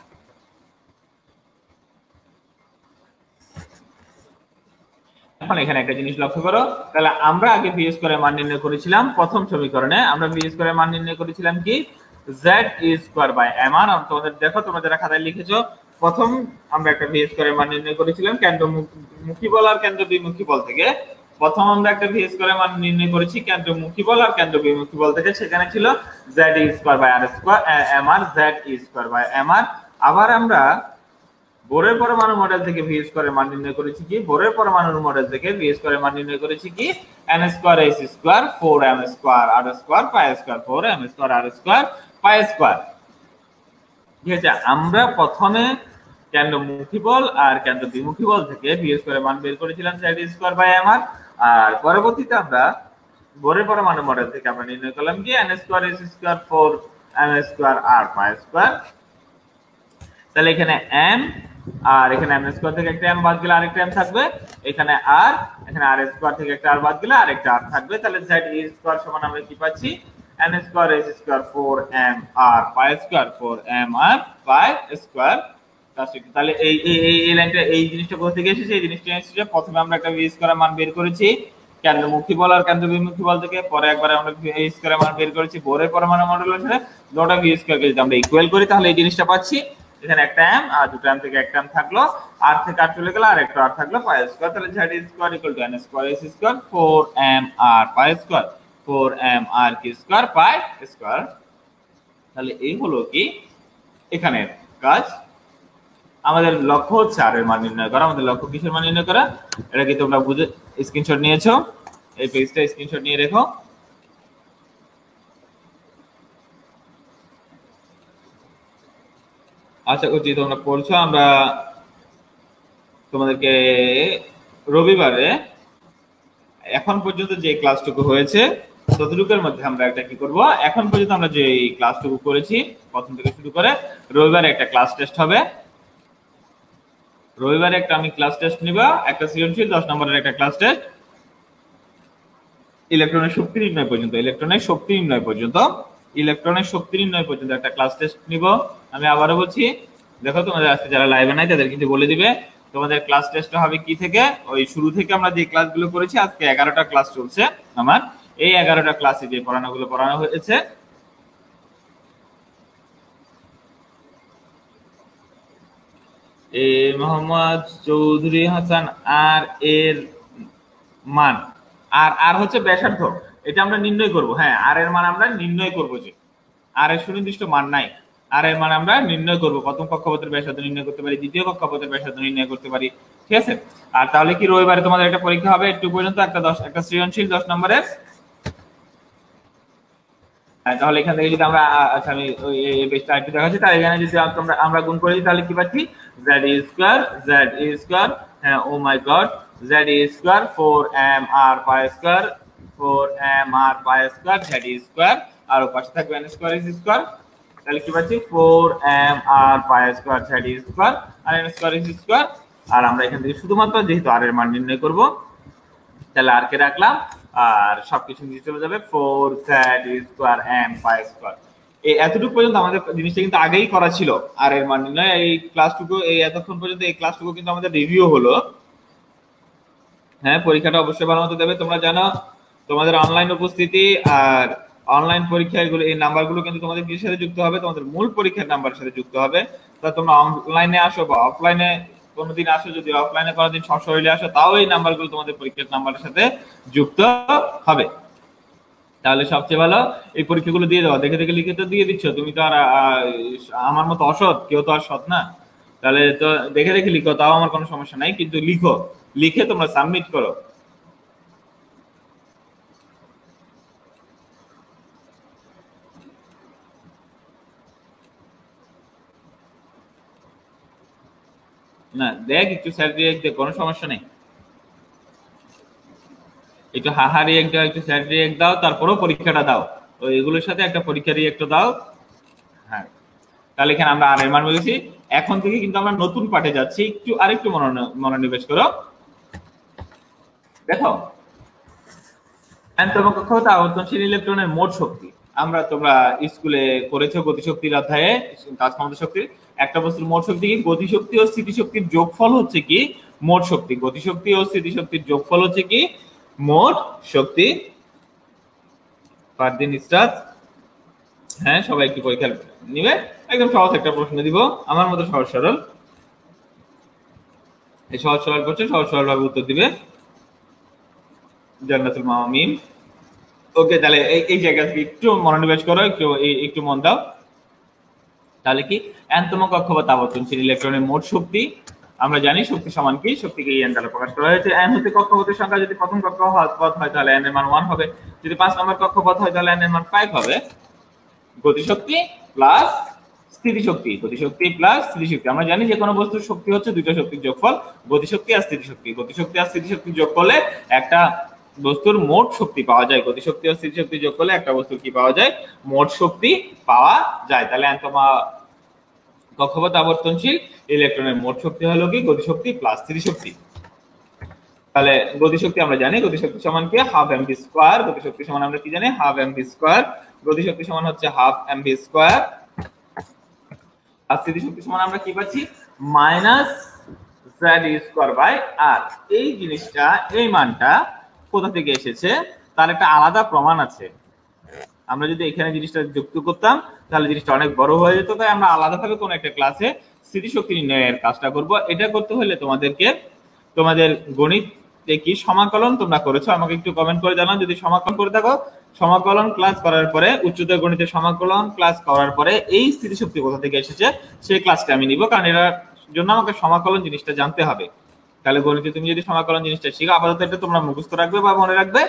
Speaker 1: এখন এখানে একটা জিনিস লক্ষ্য করো, তাহলে আমরা আগে ভি স্কয়ারের মান নির্ণয় করেছিলাম প্রথম সমীকরণে, আমরা ভি স্কয়ারের মান নির্ণয় করেছিলাম কি? z square by mr। তোমাদের দেখো তোমরা যারা খাতায় লিখেছো, প্রথম আমরা একটা ভি স্কয়ারের মান নির্ণয় করেছিলাম কেন্দ্রমুখী বল আর কেন্দ্র বিমুখী বল থেকে। প্রথম আমরা একটা ভি স্কয়ারের মান নির্ণয় করেছি কেন্দ্রমুখী বল আর কেন্দ্র বিমুখী বল থেকে, সেখানে ছিল z square by r square mr z square by mr। আবার আমরা বোরের পরমাণু মডেল থেকে ভি স্কয়ারের মান নির্ণয় করেছি কি? বোরের পরমাণুর মডেল থেকে ভি স্কয়ারের মান নির্ণয় করেছি কি? n square s square 4 m square r square pi square 4 m square r square pi square. ঠিক আছে, আমরা প্রথমে কেন্দ্রমুখী বল আর কেন্দ্র বিমুখী বল থেকে ভি স্কয়ারের মান বের করেছিলাম z স্কয়ার বাই mr, আর পরবর্তীতে আমরা বোরের পরমাণু মডেল থেকে আমরা নির্ণয় করলাম কি? n square s square 4 m square r pi square. তাহলে এখানে m আর এখানে m স্কয়ার থেকে একটা m বাদ গেলে আরেকটা m থাকবে, এখানে r এখানে r স্কয়ার থেকে একটা r বাদ গেলে আরেকটা r থাকবে। তাহলে z স্কয়ার সমান আমরা কি পাচ্ছি? n square s square 4 m r pi square 4 m r pi square. তাহলে এই লাইনটা এই জিনিসটা কোথা থেকে এসেছে? এই জিনিসটা এসেছে প্রথমে আমরা একটা ভি স্কয়ারের মান বের করেছি কেন্দ্রমুখী বল আর কেন্দ্র বিমুখী বল থেকে, পরে একবার আমরা ভি স্কয়ারের মান বের করেছি বোরের পরমাণু মডেল অনুসারে। দুটো ভি স্কয়ারকে যদি আমরা ইকুয়াল করি তাহলে এই জিনিসটা পাচ্ছি। এখানে একটা m আর দুটো m থেকে একটা m থাকলো, r থেকে r চলে গেল আর একটা r থাকলো পাই স্কয়ার, তাহলে z square equal to n square s square 4mr pi square 4mr কি স্কয়ার পাই স্কয়ার। তাহলে এই হলো কি এখানের কাজ। আমাদের লক্ষ্য হচ্ছে r এর মান নির্ণয় করা। আমাদের লক্ষ্য কিসের মান নির্ণয় করা, এটা কি তোমরা বুঝে স্ক্রিনশট নিয়েছো? এই পেজটা স্ক্রিনশট নিয়ে রেখো। আশা করছি তোমরা পড়ছো। আমরা তোমাদেরকে রবিবারে এখন পর্যন্ত যে ক্লাসটুকু হয়েছে ততটুকুর মধ্যে আমরা একটা কি করব, এখন পর্যন্ত আমরা যে ক্লাসটুকু করেছি প্রথম থেকে শুরু করে রবিবারে একটা ক্লাস টেস্ট হবে। রবিবারে একটা আমি ক্লাস টেস্ট নিব, একটা সৃজনশীল 10 নম্বরের একটা ক্লাস টেস্ট, ইলেকট্রনের শক্তি নির্ণয় পর্যন্ত, ইলেকট্রনের শক্তি নির্ণয় পর্যন্ত, ইলেকট্রনের শক্তি নির্ণয় পর্যন্ত একটা ক্লাস টেস্ট নিব। আমি আবারও বলছি, দেখো তোমাদের আজকে যারা লাইভে নাই তাদের কিন্তু বলে দিবে তোমাদের ক্লাস টেস্ট হবে কি থেকে, ওই শুরু থেকে আমরা যে ক্লাসগুলো করেছি, আজকে 11টা ক্লাস চলছে আমার। এই 11টা ক্লাসে যে পড়ানোগুলো পড়ানো হয়েছে মোহাম্মদ চৌধুরী হাসান আর এর মান, আর হচ্ছে ব্যাসার্ধ, এটা আমরা নির্ণয় করব। হ্যাঁ, আর এর মান আমরা নির্ণয় করব, যে আর এর সুনির্দিষ্ট মান নাই, আর এর মান আমরা নির্ণয় করব। প্রথম কক্ষপথের ব্যাসার্ধ নির্ণয় করতে পারি, দ্বিতীয় কক্ষপথের ব্যাসার্ধ নির্ণয় করতে পারি, ঠিক আছে। আর তাহলে কি রবিবারে তোমাদের একটা পরীক্ষা হবে একটু পর্যন্ত, একটা সৃজনশীল 10 নম্বরের। তাহলে এখান থেকে যদি আমরা, আচ্ছা আমি এই পেজটা একটু দেখাচ্ছি, তাহলে এখানে যদি আমরা গুণ করে দিই তাহলে কি পাচ্ছি, z স্কয়ার, হ্যাঁ oh my God, z square 4mr pi square 4mr pi square z square, আর পাশে থাকবে n স্কয়ার s স্কয়ার, তাহলে কি পাচ্ছি 4mr pi square z square আর n স্কয়ার s স্কয়ার। আর আমরা এখান থেকে শুধুমাত্র যেহেতু r এর মান নির্ণয় করব, তাহলে r কে রাখলাম আর সবকিছু নিচে চলে যাবে 4z square m pi square. এই এতটুকু পর্যন্ত আমাদের জিনিসটা কিন্তু আগেই করা ছিল, আর এর মান নির্ণয়। এই ক্লাসটুকু, এই এতক্ষণ পর্যন্ত এই ক্লাসটুকু কিন্তু আমাদের রিভিউ হলো। হ্যাঁ, পরীক্ষাটা অবশ্যই ভালো মতো দেবে। তোমরা জানো তোমাদের অনলাইন উপস্থিতি আর অনলাইন পরীক্ষা, এগুলো এই নাম্বারগুলো কিন্তু তোমাদের কিসের সাথে যুক্ত হবে, তোমাদের মূল পরীক্ষার নাম্বারের সাথে যুক্ত হবে। তা তোমরা অনলাইনে আসো বা অফলাইনে কোনোদিন আসো, যদি অফলাইনে কোনোদিন সশরীরে আসো, তাও এই নাম্বারগুলো তোমাদের পরীক্ষার নাম্বারের সাথে যুক্ত হবে। তাহলে সবচেয়ে ভালো এই পরীক্ষাগুলো দিয়ে দেওয়া। দেখে দেখে লিখে তো দিয়ে দিচ্ছ, তুমি তো আর আমার মতো অসৎ, কেউ তো আর সৎ না। তাহলে তো দেখে দেখে লিখো, তাও আমার কোনো সমস্যা নাই, কিন্তু লিখো, লিখে তোমরা সাবমিট করো। না দেখ একটু স্যার রিয়েক্ট দে, কোনো সমস্যা নেই, একটু হাহা রিয়েক্ট দাও, একটু স্যার রিয়েক্ট দাও, তারপরেও পরীক্ষাটা দাও। তো এগুলোর সাথে একটা পরীক্ষা রিয়েক্ট দাও। হ্যাঁ, তাহলে এখানে আমরা আর এর মান বলেছি। এখন থেকে কিন্তু আমরা নতুন পাঠে যাচ্ছি, একটু আরেকটু মনোনিবেশ করো। দেখো, n-তম কক্ষপথে আবর্তনশীল ইলেকট্রনের মোট শক্তি, আমরা তোমরা স্কুলে করেছো গতিশক্তির অধ্যায়ে, কাজ ক্ষমতা শক্তির। একটা বস্তুর মোট শক্তি কি, গতিশক্তি ও স্থিতিশক্তির যোগফল হচ্ছে কি মোট শক্তি, গতিশক্তি ও স্থিতিশক্তির যোগফল হচ্ছে কি মোট শক্তি। পারদিন স্টার্ট। হ্যাঁ, সবাই একটু পরীক্ষা নিবে, একদম সহজ একটা প্রশ্ন দিব, আমার মতো সহজ সরল। এই সহজ সরল করছে, সহজ সরল ভাবে উত্তর দিবে জান্নাতুল মামিম। ওকে, তাহলে এই জায়গা থেকে একটু মনোনিবেশ করো, একটু মন দাও। তাহলে কি, n-তম কক্ষপথ আবর্তনশীল ইলেকট্রনের মোট শক্তি, আমরা জানি শক্তি সমান কি, শক্তিকে n দ্বারা প্রকাশ করা হয়েছে। n হচ্ছে কক্ষপথের সংখ্যা, যদি প্রথম কক্ষপথ হয় তাহলে n এর মান 1 হবে, যদি 5 নম্বর কক্ষপথ হয় তাহলে n এর মান 5 হবে। গতিশক্তি প্লাস স্থিতিশক্তি, গতিশক্তি প্লাস স্থিতিশক্তি, আমরা জানি যে কোনো বস্তুর শক্তি হচ্ছে দুটো শক্তির যোগফল, গতিশক্তি আর স্থিতিশক্তি। গতিশক্তি আর স্থিতিশক্তি যোগ করলে একটা বস্তুর মোট শক্তি পাওয়া যায়, গতিশক্তি আর স্থিতিশক্তি যোগ করলে একটা বস্তুর কি পাওয়া যায়, মোট শক্তি পাওয়া যায়। তাহলে n-তম কক্ষপথ আবর্তনশীল ইলেকট্রনের মোট শক্তি হলো কি গতিশক্তি প্লাস স্থিতিশক্তি। তাহলে গতিশক্তি আমরা জানি, গতিশক্তি সমান কি হাফ mv স্কয়ার, গতিশক্তি সমান আমরা কি জানি হাফ mv স্কয়ার, গতিশক্তি সমান হচ্ছে হাফ mv স্কয়ার। আর স্থিতিশক্তি সমান আমরা কি পাচ্ছি, minus z square by r। এই জিনিসটা, এই মানটা কোথা থেকে এসেছে তার একটা আলাদা প্রমাণ আছে। আমরা যদি এখানে জিনিসটা যুক্ত করতাম তাহলে জিনিসটা অনেক বড় হয়ে যেত। তাই আমরা আলাদাভাবে কোনো একটা ক্লাসে স্মৃতিশক্তি নির্ণয়ের কাজটা করব। এটা করতে হলে তোমাদেরকে তোমাদের গণিতে কি সমাকলন তোমরা করেছো আমাকে একটু কমেন্ট করে জানাও। যদি সমাকলন করে থাকো, সমাকলন ক্লাস করার পরে উচ্চতর গণিতের সমাকলন ক্লাস করার পরে এই স্মৃতিশক্তি কোথা থেকে এসেছে সেই ক্লাসটা আমি নিব, কারণ এটার জন্য আমাকে সমাকলন জিনিসটা জানতে হবে। তাহলে গণিতে তুমি যদি সমাকলন জিনিসটা শিখো, আপাতত এটা তোমরা মুখস্থ রাখবে বা মনে রাখবে।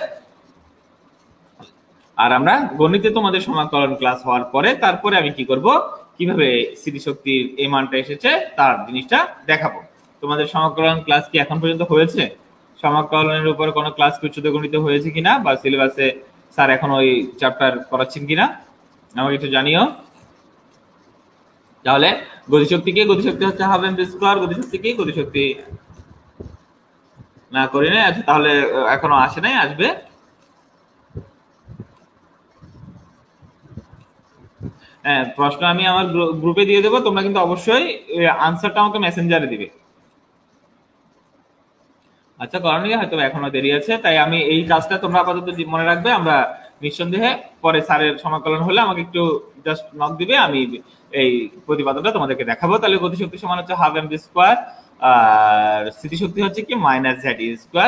Speaker 1: আর আমরা গণিতে তোমাদের সমাকলন ক্লাস হওয়ার পরে তারপরে আমি কি করব, কিভাবে স্মৃতিশক্তির এই মানটা এসেছে তার জিনিসটা দেখাবো। তোমাদের সমাকলন ক্লাস কি এখন পর্যন্ত হয়েছে? সমাকলনের উপর কোনো ক্লাস কি উচ্চতর গণিতে হয়েছে কিনা, বা সিলেবাসে স্যার এখন ওই চ্যাপ্টার করাচ্ছেন কিনা আমাকে একটু জানিও। তাহলে গতিশক্তি কি? গতিশক্তি হচ্ছে হাফ এম ভি স্কয়ার। গতিশক্তি কি? গতিশক্তি না করি না, আচ্ছা তাহলে এখনো আসে নাই, আসবে। হ্যাঁ, প্রশ্ন আমি আমার গ্রুপে দিয়ে দেবো, তোমরা কিন্তু অবশ্যই আনসারটা আমাকে মেসেঞ্জারে দিবে। আচ্ছা, করণীয় হয়তো এখনো দেরি আছে, তাই আমি এই কাজটা তোমরা আপাতত মনে রাখবে। আমরা নিঃসন্দেহে পরে স্যারের সমাকলন হলে আমাকে একটু জাস্ট নক দিবে, আমি এই প্রতিপাদনটা তোমাদেরকে দেখাবো। তাহলে গতিশক্তি সমান হচ্ছে হাফ এম ভি স্কয়ার, আর স্থিতিশক্তি হচ্ছে কি মাইনাস জেড ই স্কয়ার।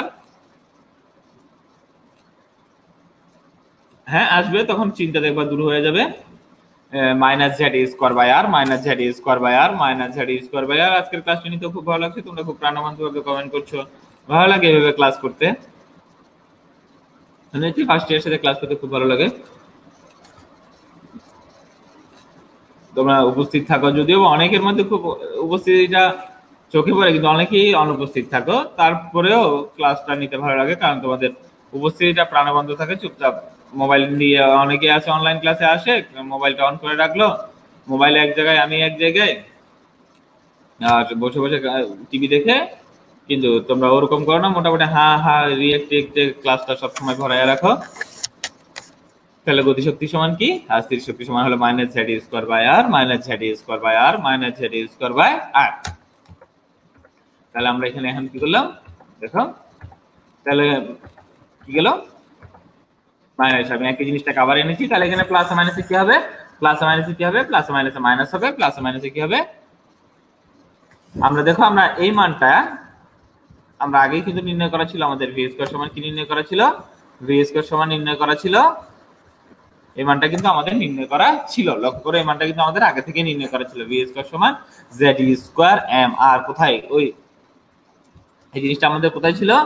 Speaker 1: হ্যাঁ আসবে, তখন চিন্তা দেখবার দূর হয়ে যাবে। Minus Z E square by R, minus Z E square by R, minus Z E square by R. আজকের ক্লাসটা নিতে খুব ভালো লাগছে, তোমরা খুব প্রাণবন্তভাবে কমেন্ট করছো, ভালো লাগে এভাবে ক্লাস করতে। ফার্স্ট ইয়ার সাথে ক্লাস করতে খুব ভালো লাগে। তোমরা উপস্থিত থাকো, যদিও অনেকের মধ্যে খুব উপস্থিতিটা চোখে পড়ে, কিন্তু অনেকেই অনুপস্থিত থাকো, তারপরেও ক্লাসটা নিতে ভালো লাগে, কারণ তোমাদের উপস্থিতিটা প্রাণবন্ত থাকে। চুপচাপ মোবাইল নিয়ে অনেকে আছে, অনলাইন ক্লাসে আসে, মোবাইলটা অন করে রাখলো, মোবাইল এক জায়গায় আমি এক জায়গায়, আর বসে বসে টিভি দেখে। কিন্তু তোমরা ওরকম করো না, মোটামুটি হ্যাঁ হ্যাঁ রিয়েক্টে ক্লাসটা সবসময় ভরাইয়া রাখো। তাহলে গতিশক্তি সমান কি? আর স্থিতিশক্তি সমান হলো minus Z E square by R, minus Z E square by R, minus Z E square by R. তাহলে আমরা এখানে এখন কি করলাম দেখো, তাহলে কি গেল মাইনাস। আমি একই জিনিসটাকে আবার এনেছি, তাহলে এখানে প্লাস মাইনাসে কি হবে? প্লাস মাইনাসে কি হবে? প্লাস মাইনাসে মাইনাস হবে, প্লাস মাইনাসে কি হবে? আমরা দেখো, আমরা এই মানটা আমরা আগেই কিন্তু নির্ণয় করা ছিল। আমাদের ভি স্কয়ার সমান কি নির্ণয় করা ছিল? ভি স্কয়ার সমান নির্ণয় করা ছিল, এই মানটা কিন্তু আমাদের নির্ণয় করা ছিল। লক্ষ্য করে, এই মানটা কিন্তু আমাদের আগে থেকে নির্ণয় করা ছিল। ভি স্কয়ার সমান Z E square M R. কোথায় ওই এই জিনিসটা আমাদের কোথায় ছিল?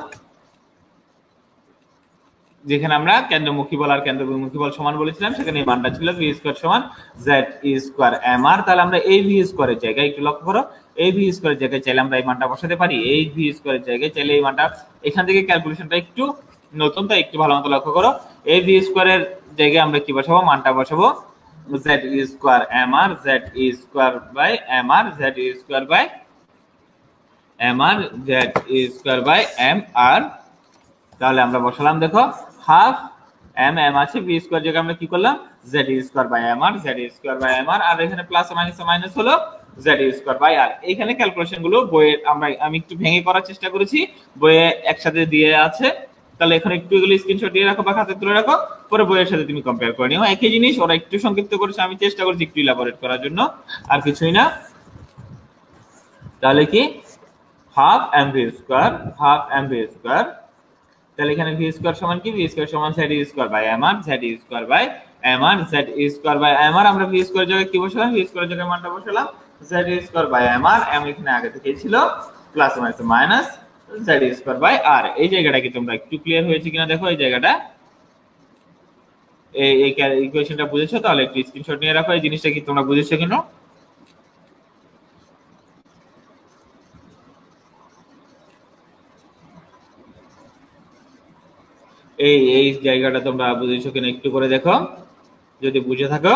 Speaker 1: যেখানে আমরা কেন্দ্রমুখী বল আর কেন্দ্রবিমুখী বল সমান বলেছিলাম, সেখানে এই মানটা ছিল ভি স্কয়ার সমান Z E square M R. তাহলে আমরা এই ভি স্কয়ারের জায়গায় একটু লক্ষ্য করো, এই ভি স্কয়ারের জায়গায় চাইলে আমরা এই মানটা বসাতে পারি। এই ভি স্কয়ারের জায়গায় চাইলে এই মানটা, এখান থেকে ক্যালকুলেশনটা একটু নতুন, তাই একটু ভালো মতো লক্ষ্য করো। এই ভি স্কয়ারের জায়গায় আমরা কি বসাবো? মানটা বসাবো Z E square M R, Z E square by M R, Z E square by M R, Z E square by M R. তাহলে আমরা বসালাম, দেখো হাফ এম এম আছে, ভি স্কয়ার জায়গায় আমরা কি করলাম? Z E square by M R, Z E square by M R. আর এখানে প্লাস মাইনাস মাইনাস হলো Z E square by R. এইখানে ক্যালকুলেশন গুলো বইয়ে আমি একটু ভেঙে করার চেষ্টা করেছি, বইয়ে একসাথে দিয়ে আছে। তাহলে এখন একটু এগুলো স্ক্রিনশট দিয়ে রাখো বা খাতায় তুলে রাখো, পরে বইয়ের সাথে তুমি কম্পেয়ার করে নিও। একই জিনিস, ওরা একটু সংক্ষিপ্ত করেছে, আমি চেষ্টা করছি একটু ইলাবোরেট করার জন্য, আর কিছুই না। তাহলে কি half M V square, half M V square. তাহলে এখানে ভি স্কয়ার সমান কি? ভি স্কয়ার সমান Z E square by M R, Z E square by M R, Z E square by M R. আমরা ভি স্কয়ার জায়গায় কি বসালাম? V square জায়গায় মানটা বসালাম Z E square by M R. M এখানে আগে থেকেই ছিল, plus minus minus Z E square by R. এই জায়গাটা কি তোমরা একটু ক্লিয়ার হয়েছে কিনা দেখো, এই জায়গাটা, এই ইকুয়েশনটা বুঝেছো? তাহলে একটু স্ক্রিনশট নিয়ে রাখো, এই জিনিসটা কি তোমরা বুঝেছো কিনা। এই জায়গাটা তোমরা বুঝেছো কিনা একটু করে দেখো, যদি বুঝে থাকো।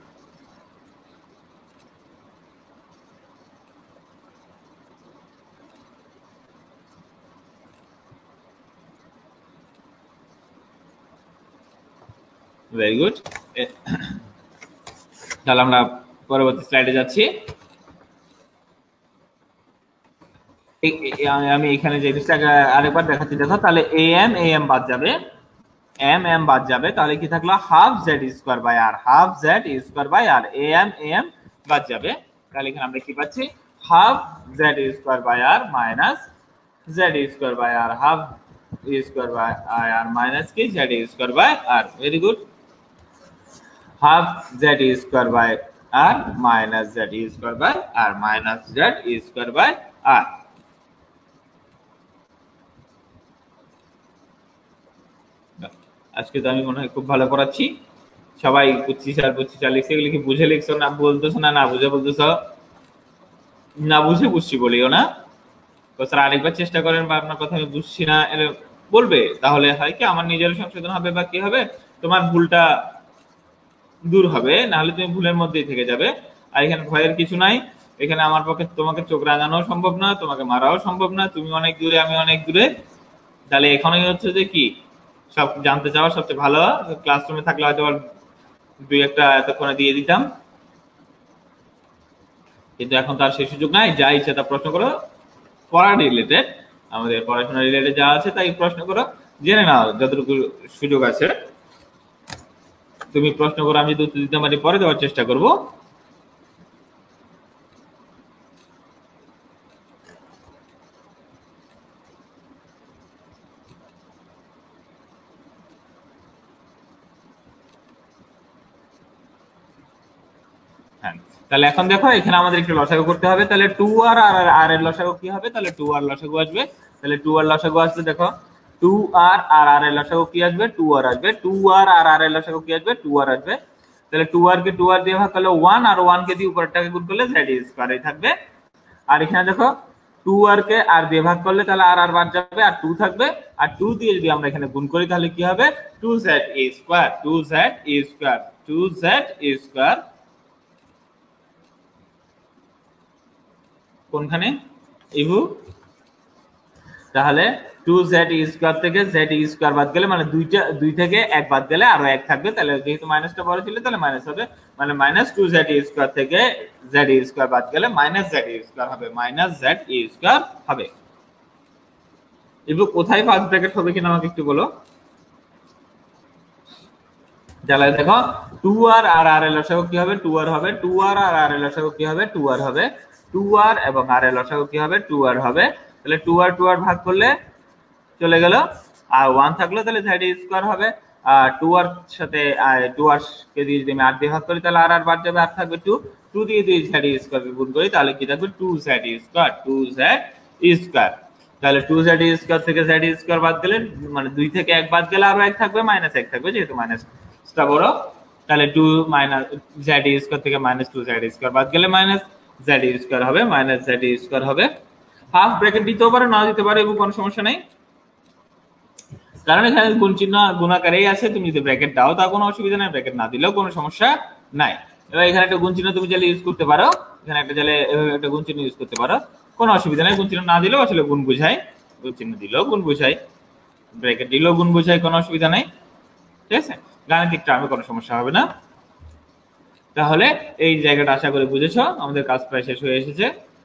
Speaker 1: Very good. তাহলে আমরা পরবর্তী স্লাইডে যাচ্ছি। আমি এখানে যে জিনিসটা আরেকবার দেখাচ্ছি, দেখো। তাহলে এ এম বাদ যাবে, এম এম বাদ যাবে, তাহলে কি থাকলো half Z square by R, half Z square by R, M বাদ যাবে, তাহলে এখানে আমরা কি পাচ্ছি half Z square by R minus Z square by R, half square by R minus কি Z square by R. Very good, half Z square by R minus Z square by R minus Z square by R. আজকে তো আমি মনে হয় খুব ভালো পড়াচ্ছি, সবাই 25 লিখছে, এগুলো কি বুঝে লিখছো না বলতেছো না না বুঝে বলতেছো? না বুঝে বুঝছি বলিও না, তো স্যার আরেকবার চেষ্টা করেন বা আপনার কথা আমি বুঝছি না বলবে, তাহলে হয় কি আমার নিজের সংশোধন হবে বা কি হবে, তোমার ভুলটা দূর হবে, নাহলে তুমি ভুলের মধ্যেই থেকে যাবে। আর এখানে ভয়ের কিছু নাই, এখানে আমার পক্ষে তোমাকে চোখ রাঙানো সম্ভব না, তোমাকে মারাও সম্ভব না, তুমি অনেক দূরে আমি অনেক দূরে, তাহলে এখানেই হচ্ছে যে কি সব জানতে চাওয়া সবচেয়ে ভালো। ক্লাসরুমে থাকলে হয়তো দুই একটা এতক্ষণে দিয়ে দিতাম, কিন্তু এখন তার সেই সুযোগ নাই, যা ইচ্ছা তা প্রশ্ন করো, পড়া রিলেটেড আমাদের পড়াশোনা রিলেটেড যা আছে তাই প্রশ্ন করো, জেনে নাও যতটুকু সুযোগ আছে তুমি প্রশ্ন করো, আমি যদি উত্তর দিতে পারি পরে দেওয়ার চেষ্টা করব। হ্যাঁ, তাহলে এখন দেখো এখানে আমাদের একটু লসাগু করতে হবে, তাহলে 2 আর আর এর লসাগু কি হবে, তাহলে 2 আর লসাগু আসবে, তাহলে 2 আর লসাগু আসবে, দেখো 2 আর আর এর লসাগু কি আসবে 2 আর আসবে, 2 আর আর এর লসাগু কি আসবে 2 আর আসবে, তাহলে 2 আর কে 2 আর দিয়ে ভাগ করলে 1 আর 1 কে দিয়ে উপরটাকে গুণ করলে জেড স্কয়ার এই থাকবে। আর এখানে দেখো 2 আর কে আর দিয়ে ভাগ করলে তাহলে আর বাদ যাবে আর 2 থাকবে, আর 2 দিয়ে যদি আমরা এখানে গুণ করি তাহলে কি হবে 2z square, 2z square, 2z square কোনখানে ইভু, তাহলে 2z স্কয়ার থেকে z স্কয়ার বাদ গেলে মানে দুই থেকে 1 বাদ গেলে আরো 1 থাকবে, তাহলে যেহেতু মাইনাসটা পরে ছিল তাহলে মাইনাস হবে, মানে মাইনাস 2z স্কয়ার থেকে z স্কয়ার বাদ গেলে মাইনাস z স্কয়ার হবে, মাইনাস z স্কয়ার হবে। ইভু কোথায় ফার্স্ট ব্র্যাকেট হবে কিনা আমাকে একটু বলো। তাহলে দেখো 2 আর আর এর লসাগু কি হবে 2 আর হবে, 2 আর আর এর লসাগু কি হবে 2 আর হবে, 2 আর এবং আর এর লসাগু কি হবে 2 আর হবে, তাহলে 2 আর ভাগ করলে চলে গেল আর 1 থাকলো, তাহলে z স্কয়ার হবে, আর 2 আর সাথে 2 আর কে দিয়ে যদি আমি r দিয়ে ভাগ করি তাহলে আর বাদ যাবে, আর থাকবে 2 দিয়ে দিয়ে z স্কয়ার গুণ করি তাহলে কি থাকবে 2z স্কয়ার, 2z স্কয়ার, তাহলে 2z স্কয়ার থেকে z স্কয়ার বাদ গেলে মানে 2 থেকে 1 বাদ গেলে আরো 1 থাকবে, মাইনাস 1 থাকবে, যেহেতু মাইনাসটা বড়, তাহলে 2 মাইনাস z স্কয়ার থেকে মাইনাস 2z স্কয়ার বাদ গেলে মাইনাস z স্কয়ার হবে, মাইনাস z স্কয়ার হবে। হাফ ব্র্যাকেট দিতেও পারে না দিতে পারে, এবং কোনো সমস্যা নেই, কারণ এখানে গুণ চিহ্ন গুণাকারেই আছে, তুমি যদি ব্র্যাকেট দাও তা কোনো অসুবিধা নাই, ব্র্যাকেট না দিলেও কোনো সমস্যা নাই। এবার এখানে একটা গুণ চিহ্ন তুমি চাইলে ইউজ করতে পারো, এখানে একটা চাইলে একটা গুণ চিহ্ন ইউজ করতে পারো, কোনো অসুবিধা নাই, গুণ চিহ্ন না দিলেও আসলে গুণ বুঝায়, গুণ চিহ্ন দিলেও গুণ বুঝায়, ব্র্যাকেট দিলেও গুণ বুঝায়, কোনো অসুবিধা নাই, ঠিক আছে, গাণিতিক টার্মে কোনো সমস্যা হবে না। তাহলে এই জায়গাটা আশা করি বুঝেছো, আমাদের কাজ প্রায় শেষ হয়ে এসেছে।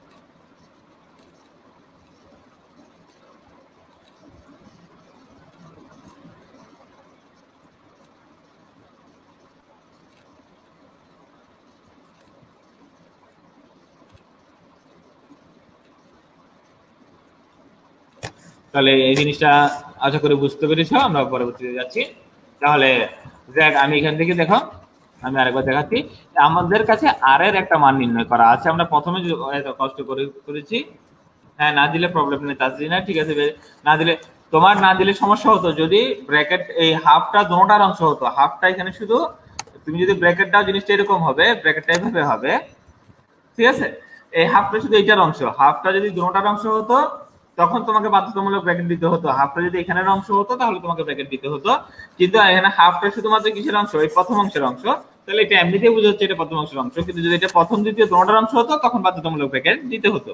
Speaker 1: তাহলে এই জিনিসটা আশা করি বুঝতে পেরেছো, আমরা পরবর্তীতে যাচ্ছি। তাহলে দেখ আমি এখান থেকে দেখো আমি আরেকবার দেখাচ্ছি, আমাদের কাছে আর এর একটা মান নির্ণয় করা আছে, আমরা প্রথমে এত কষ্ট করে করেছি, হ্যাঁ না দিলে প্রবলেম নেই তাজরিনা, ঠিক আছে, না দিলে তোমার না দিলে সমস্যা হতো যদি ব্র্যাকেট এই হাফটা দোনোটার অংশ হতো, হাফটা এখানে শুধু তুমি যদি ব্র্যাকেট দাও জিনিসটা এরকম হবে, ব্র্যাকেটটা এইভাবে হবে, ঠিক আছে, এই হাফটা শুধু এইটার অংশ, হাফটা যদি দোনোটার অংশ হতো তখন তোমাকে বাধ্যতামূলক ব্র্যাকেট দিতে হতো, হাফটা যদি এখানের অংশ হতো তাহলে তোমাকে ব্র্যাকেট দিতে হতো, কিন্তু এখানে হাফটা শুধুমাত্র কিসের অংশ, এই প্রথম অংশের অংশ, তাহলে এটা এমনিতেই বোঝাচ্ছে এটা প্রথম অংশের অংশ, কিন্তু যদি এটা প্রথম দ্বিতীয় দোনোটার অংশ হতো তখন বাধ্যতামূলক ব্র্যাকেট দিতে হতো।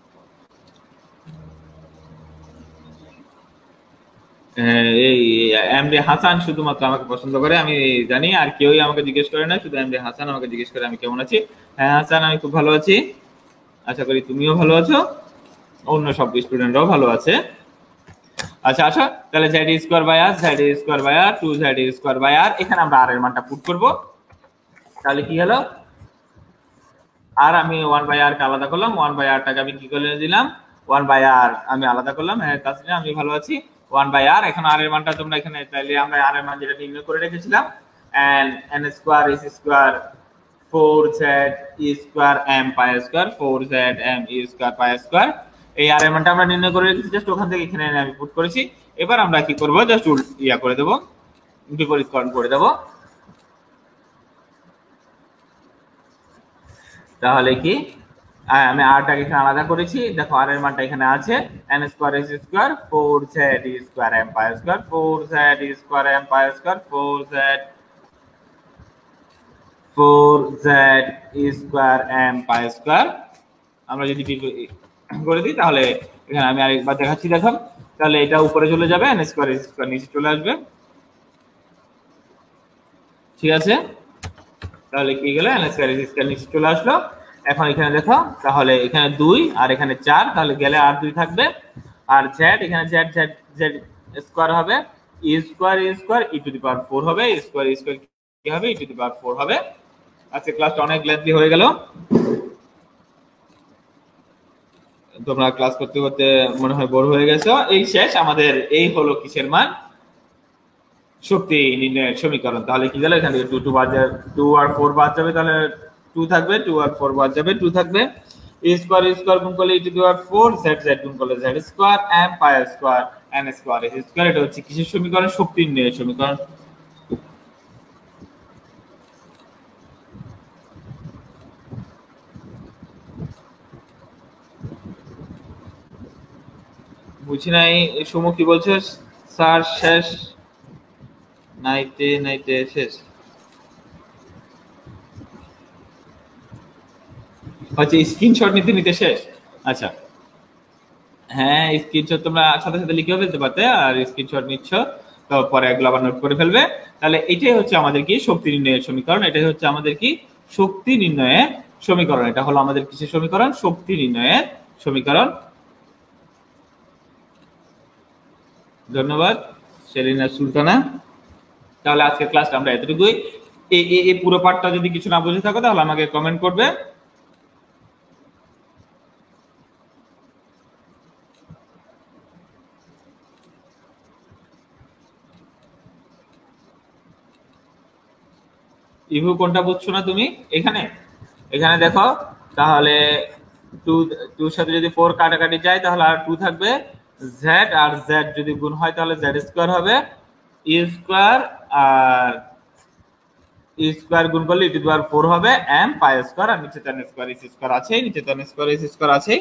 Speaker 1: এই এমডি হাসান শুধুমাত্র আমাকে পছন্দ করে আমি জানি, আর কেউই আমাকে জিজ্ঞেস করে না, শুধু এমডি হাসান আমাকে জিজ্ঞেস করে আমি কেমন আছি। হ্যাঁ হাসান আমি খুব ভালো আছি, আশা করি তুমিও ভালো আছো, অন্য সব স্টুডেন্টরাও ভালো আছে। আচ্ছা আচ্ছা, তাহলে z square by r, z square by r, 2z square by r, এখানে আমরা r এর মানটা পুট করব। তাহলে কি হলো, আর আমি 1 বাই r কে আলাদা করলাম, 1 বাই r টাকে আমি কি করে দিলাম, 1 বাই r আমি আলাদা করলাম। হ্যাঁ তাসলিমা আমি ভালো আছি। 1 বাই r, এখন r এর মানটা তোমরা এখানে তাহলে আমরা r এর মান যেটা নির্ণয় করে রেখেছিলাম, and n square is square 4z square m pi square, 4z m square pi square, এই r এর মানটা আমরা নির্ণয় করে রেখেছি, জাস্ট ওখান থেকে এখানে আমি পুট করেছি। এবার আমরা কি করব, জাস্ট ইয়া করে দেব, বিপরীতকরণ করে দেব। তাহলে কি আমি r টাকে এখানে আলাদা করেছি, দেখো r এর মানটা এখানে আছে, n square is square 4z square m pi square, 4z square m pi square, 4z square m pi square. আমরা যদি করে দিই তাহলে এখানে আমি আরেকবার দেখাচ্ছি, দেখো তাহলে এটা উপরে চলে যাবে, n স্কয়ার is স্কয়ার নিচে চলে আসবে, ঠিক আছে। তাহলে কি গেল, n স্কয়ার is স্কয়ার নিচে চলে আসলো। এখন এখানে দেখো তাহলে এখানে 2 আর এখানে 4, তাহলে গেলে আর 2 থাকবে, আর z এখানে z স্কয়ার হবে, e square e to the power 4 হবে, e স্কয়ার কি হবে, e টু দি পাওয়ার 4 হবে। আজকে ক্লাসটা অনেক লেন্থি হয়ে গেল, তোমরা ক্লাস করতে করতে মনে হয় বোর হয়ে গেছো। এই শেষ আমাদের, এই হলো কিসের মান, শক্তি নির্ণয়ের সমীকরণ। তাহলে কি গেল, এখান থেকে 2 বাদ যাবে, 2 আর 4 বাদ যাবে, তাহলে 2 থাকবে, 2 আর 4 বাদ যাবে, 2 থাকবে, e স্কয়ার গুণ করলে e to the power 4, z গুণ করলে z square, m pi square, n square is square. এটা হচ্ছে কিসের সমীকরণ, শক্তি নির্ণয়ের সমীকরণ। বুঝি নাই, সুমু কি বলছো স্যার, শেষ নাইতে শেষ হচ্ছে, স্ক্রিনশট নিতে শেষ। আচ্ছা হ্যাঁ, স্ক্রিনশট তোমরা সাথে সাথে লিখেও ফেলতে পারতে, আর স্ক্রিনশট নিচ্ছ তো পরে এগুলো আবার নোট করে ফেলবে। তাহলে এটাই হচ্ছে আমাদের কি শক্তি নির্ণয়ের সমীকরণ, এটাই হচ্ছে আমাদের কি শক্তি নির্ণয়ের সমীকরণ। এটা হলো আমাদের কিসের সমীকরণ, শক্তি নির্ণয়ের সমীকরণ। ধন্যবাদ সেলিনা সুলতানা। তাহলে আজকের ক্লাসটা আমরা এতটুকুই। এই পুরো পার্টটা যদি কিছু না বুঝে থাকো তাহলে আমাকে কমেন্ট করবে। ইভু কোনটা বুঝছো না তুমি, এখানে দেখো তাহলে 2 সাথে যদি 4 কাটাকাটি যায় তাহলে আর 2 থাকবে, z আর z যদি গুণ হয় তাহলে z স্কয়ার হবে, e স্কয়ার আর e স্কয়ার গুণ করলে e টু দি পাওয়ার 4 হবে, m পাই স্কয়ার, আর নিচে tan স্কয়ার is স্কয়ার আছে, নিচে tan স্কয়ার is স্কয়ার আছে।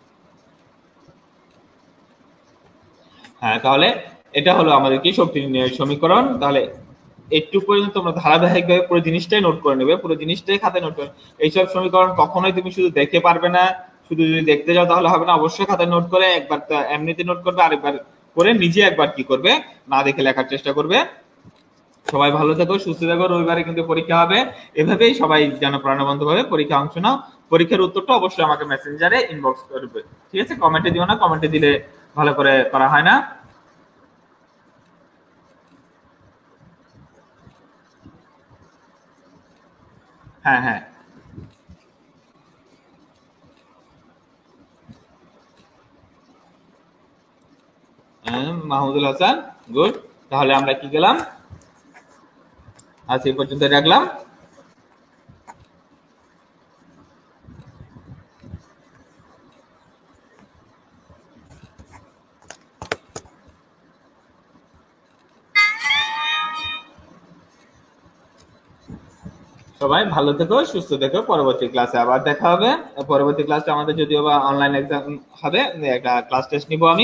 Speaker 1: হ্যাঁ তাহলে এটা হলো আমাদের কি শক্তি নির্ণয়ের সমীকরণ। তাহলে একটু পর্যন্ত তোমরা ধারাবাহিকভাবে পুরো জিনিসটাই নোট করে নেবে, পুরো জিনিসটাই খাতায় নোট করে। এইসব সমীকরণ কখনোই তুমি শুধু দেখতে পারবে না, শুধু যদি দেখতে যাও তাহলে হবে না, অবশ্যই খাতায় নোট করে, একবার এমনিতে নোট করবে, আরেকবার করে নিজে একবার কি করবে না দেখে লেখার চেষ্টা করবে। সবাই ভালো থেকো, সুস্থ থেকো। রবিবারে কিন্তু পরীক্ষা হবে, এভাবেই সবাই যেন প্রাণবন্তভাবে পরীক্ষা অংশ নাও। পরীক্ষার উত্তরটা অবশ্যই আমাকে মেসেঞ্জারে ইনবক্স করবে, ঠিক আছে? কমেন্টে দিও না, কমেন্টে দিলে ভালো করে করা হয় না। হ্যাঁ হ্যাঁ মাহমুদুল হাসান, গুড। তাহলে আমরা কি গেলাম, আজ এই পর্যন্ত রাখলাম। সবাই ভালো থেকো, সুস্থ থেকো। পরবর্তী ক্লাসে আবার দেখা হবে। পরবর্তী ক্লাসটা আমাদের যদিও বা অনলাইন এক্সাম হবে, একটা ক্লাস টেস্ট নিব আমি।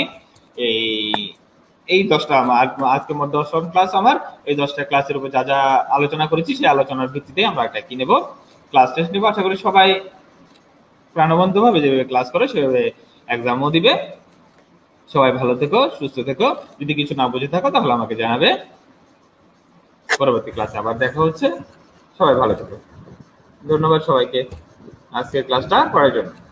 Speaker 1: এই 10টা আমার আজকে মোট 10টা ক্লাস, আমার এই 10টা ক্লাসের উপর যা যা আলোচনা করেছি সেই আলোচনার ভিত্তিতে আমরা একটা কি নেব, ক্লাস টেস্ট নেব। আশা করি সবাই প্রাণবন্তভাবে যেভাবে ক্লাস করে সেভাবে এক্সামও দিবে। সবাই ভালো থেকো, সুস্থ থেকো। যদি কিছু না বুঝে থাকো তাহলে আমাকে জানাবে। পরবর্তী ক্লাসে আবার দেখা হচ্ছে। সবাই ভালো থেকো। ধন্যবাদ সবাইকে আজকের ক্লাসটা করার জন্য।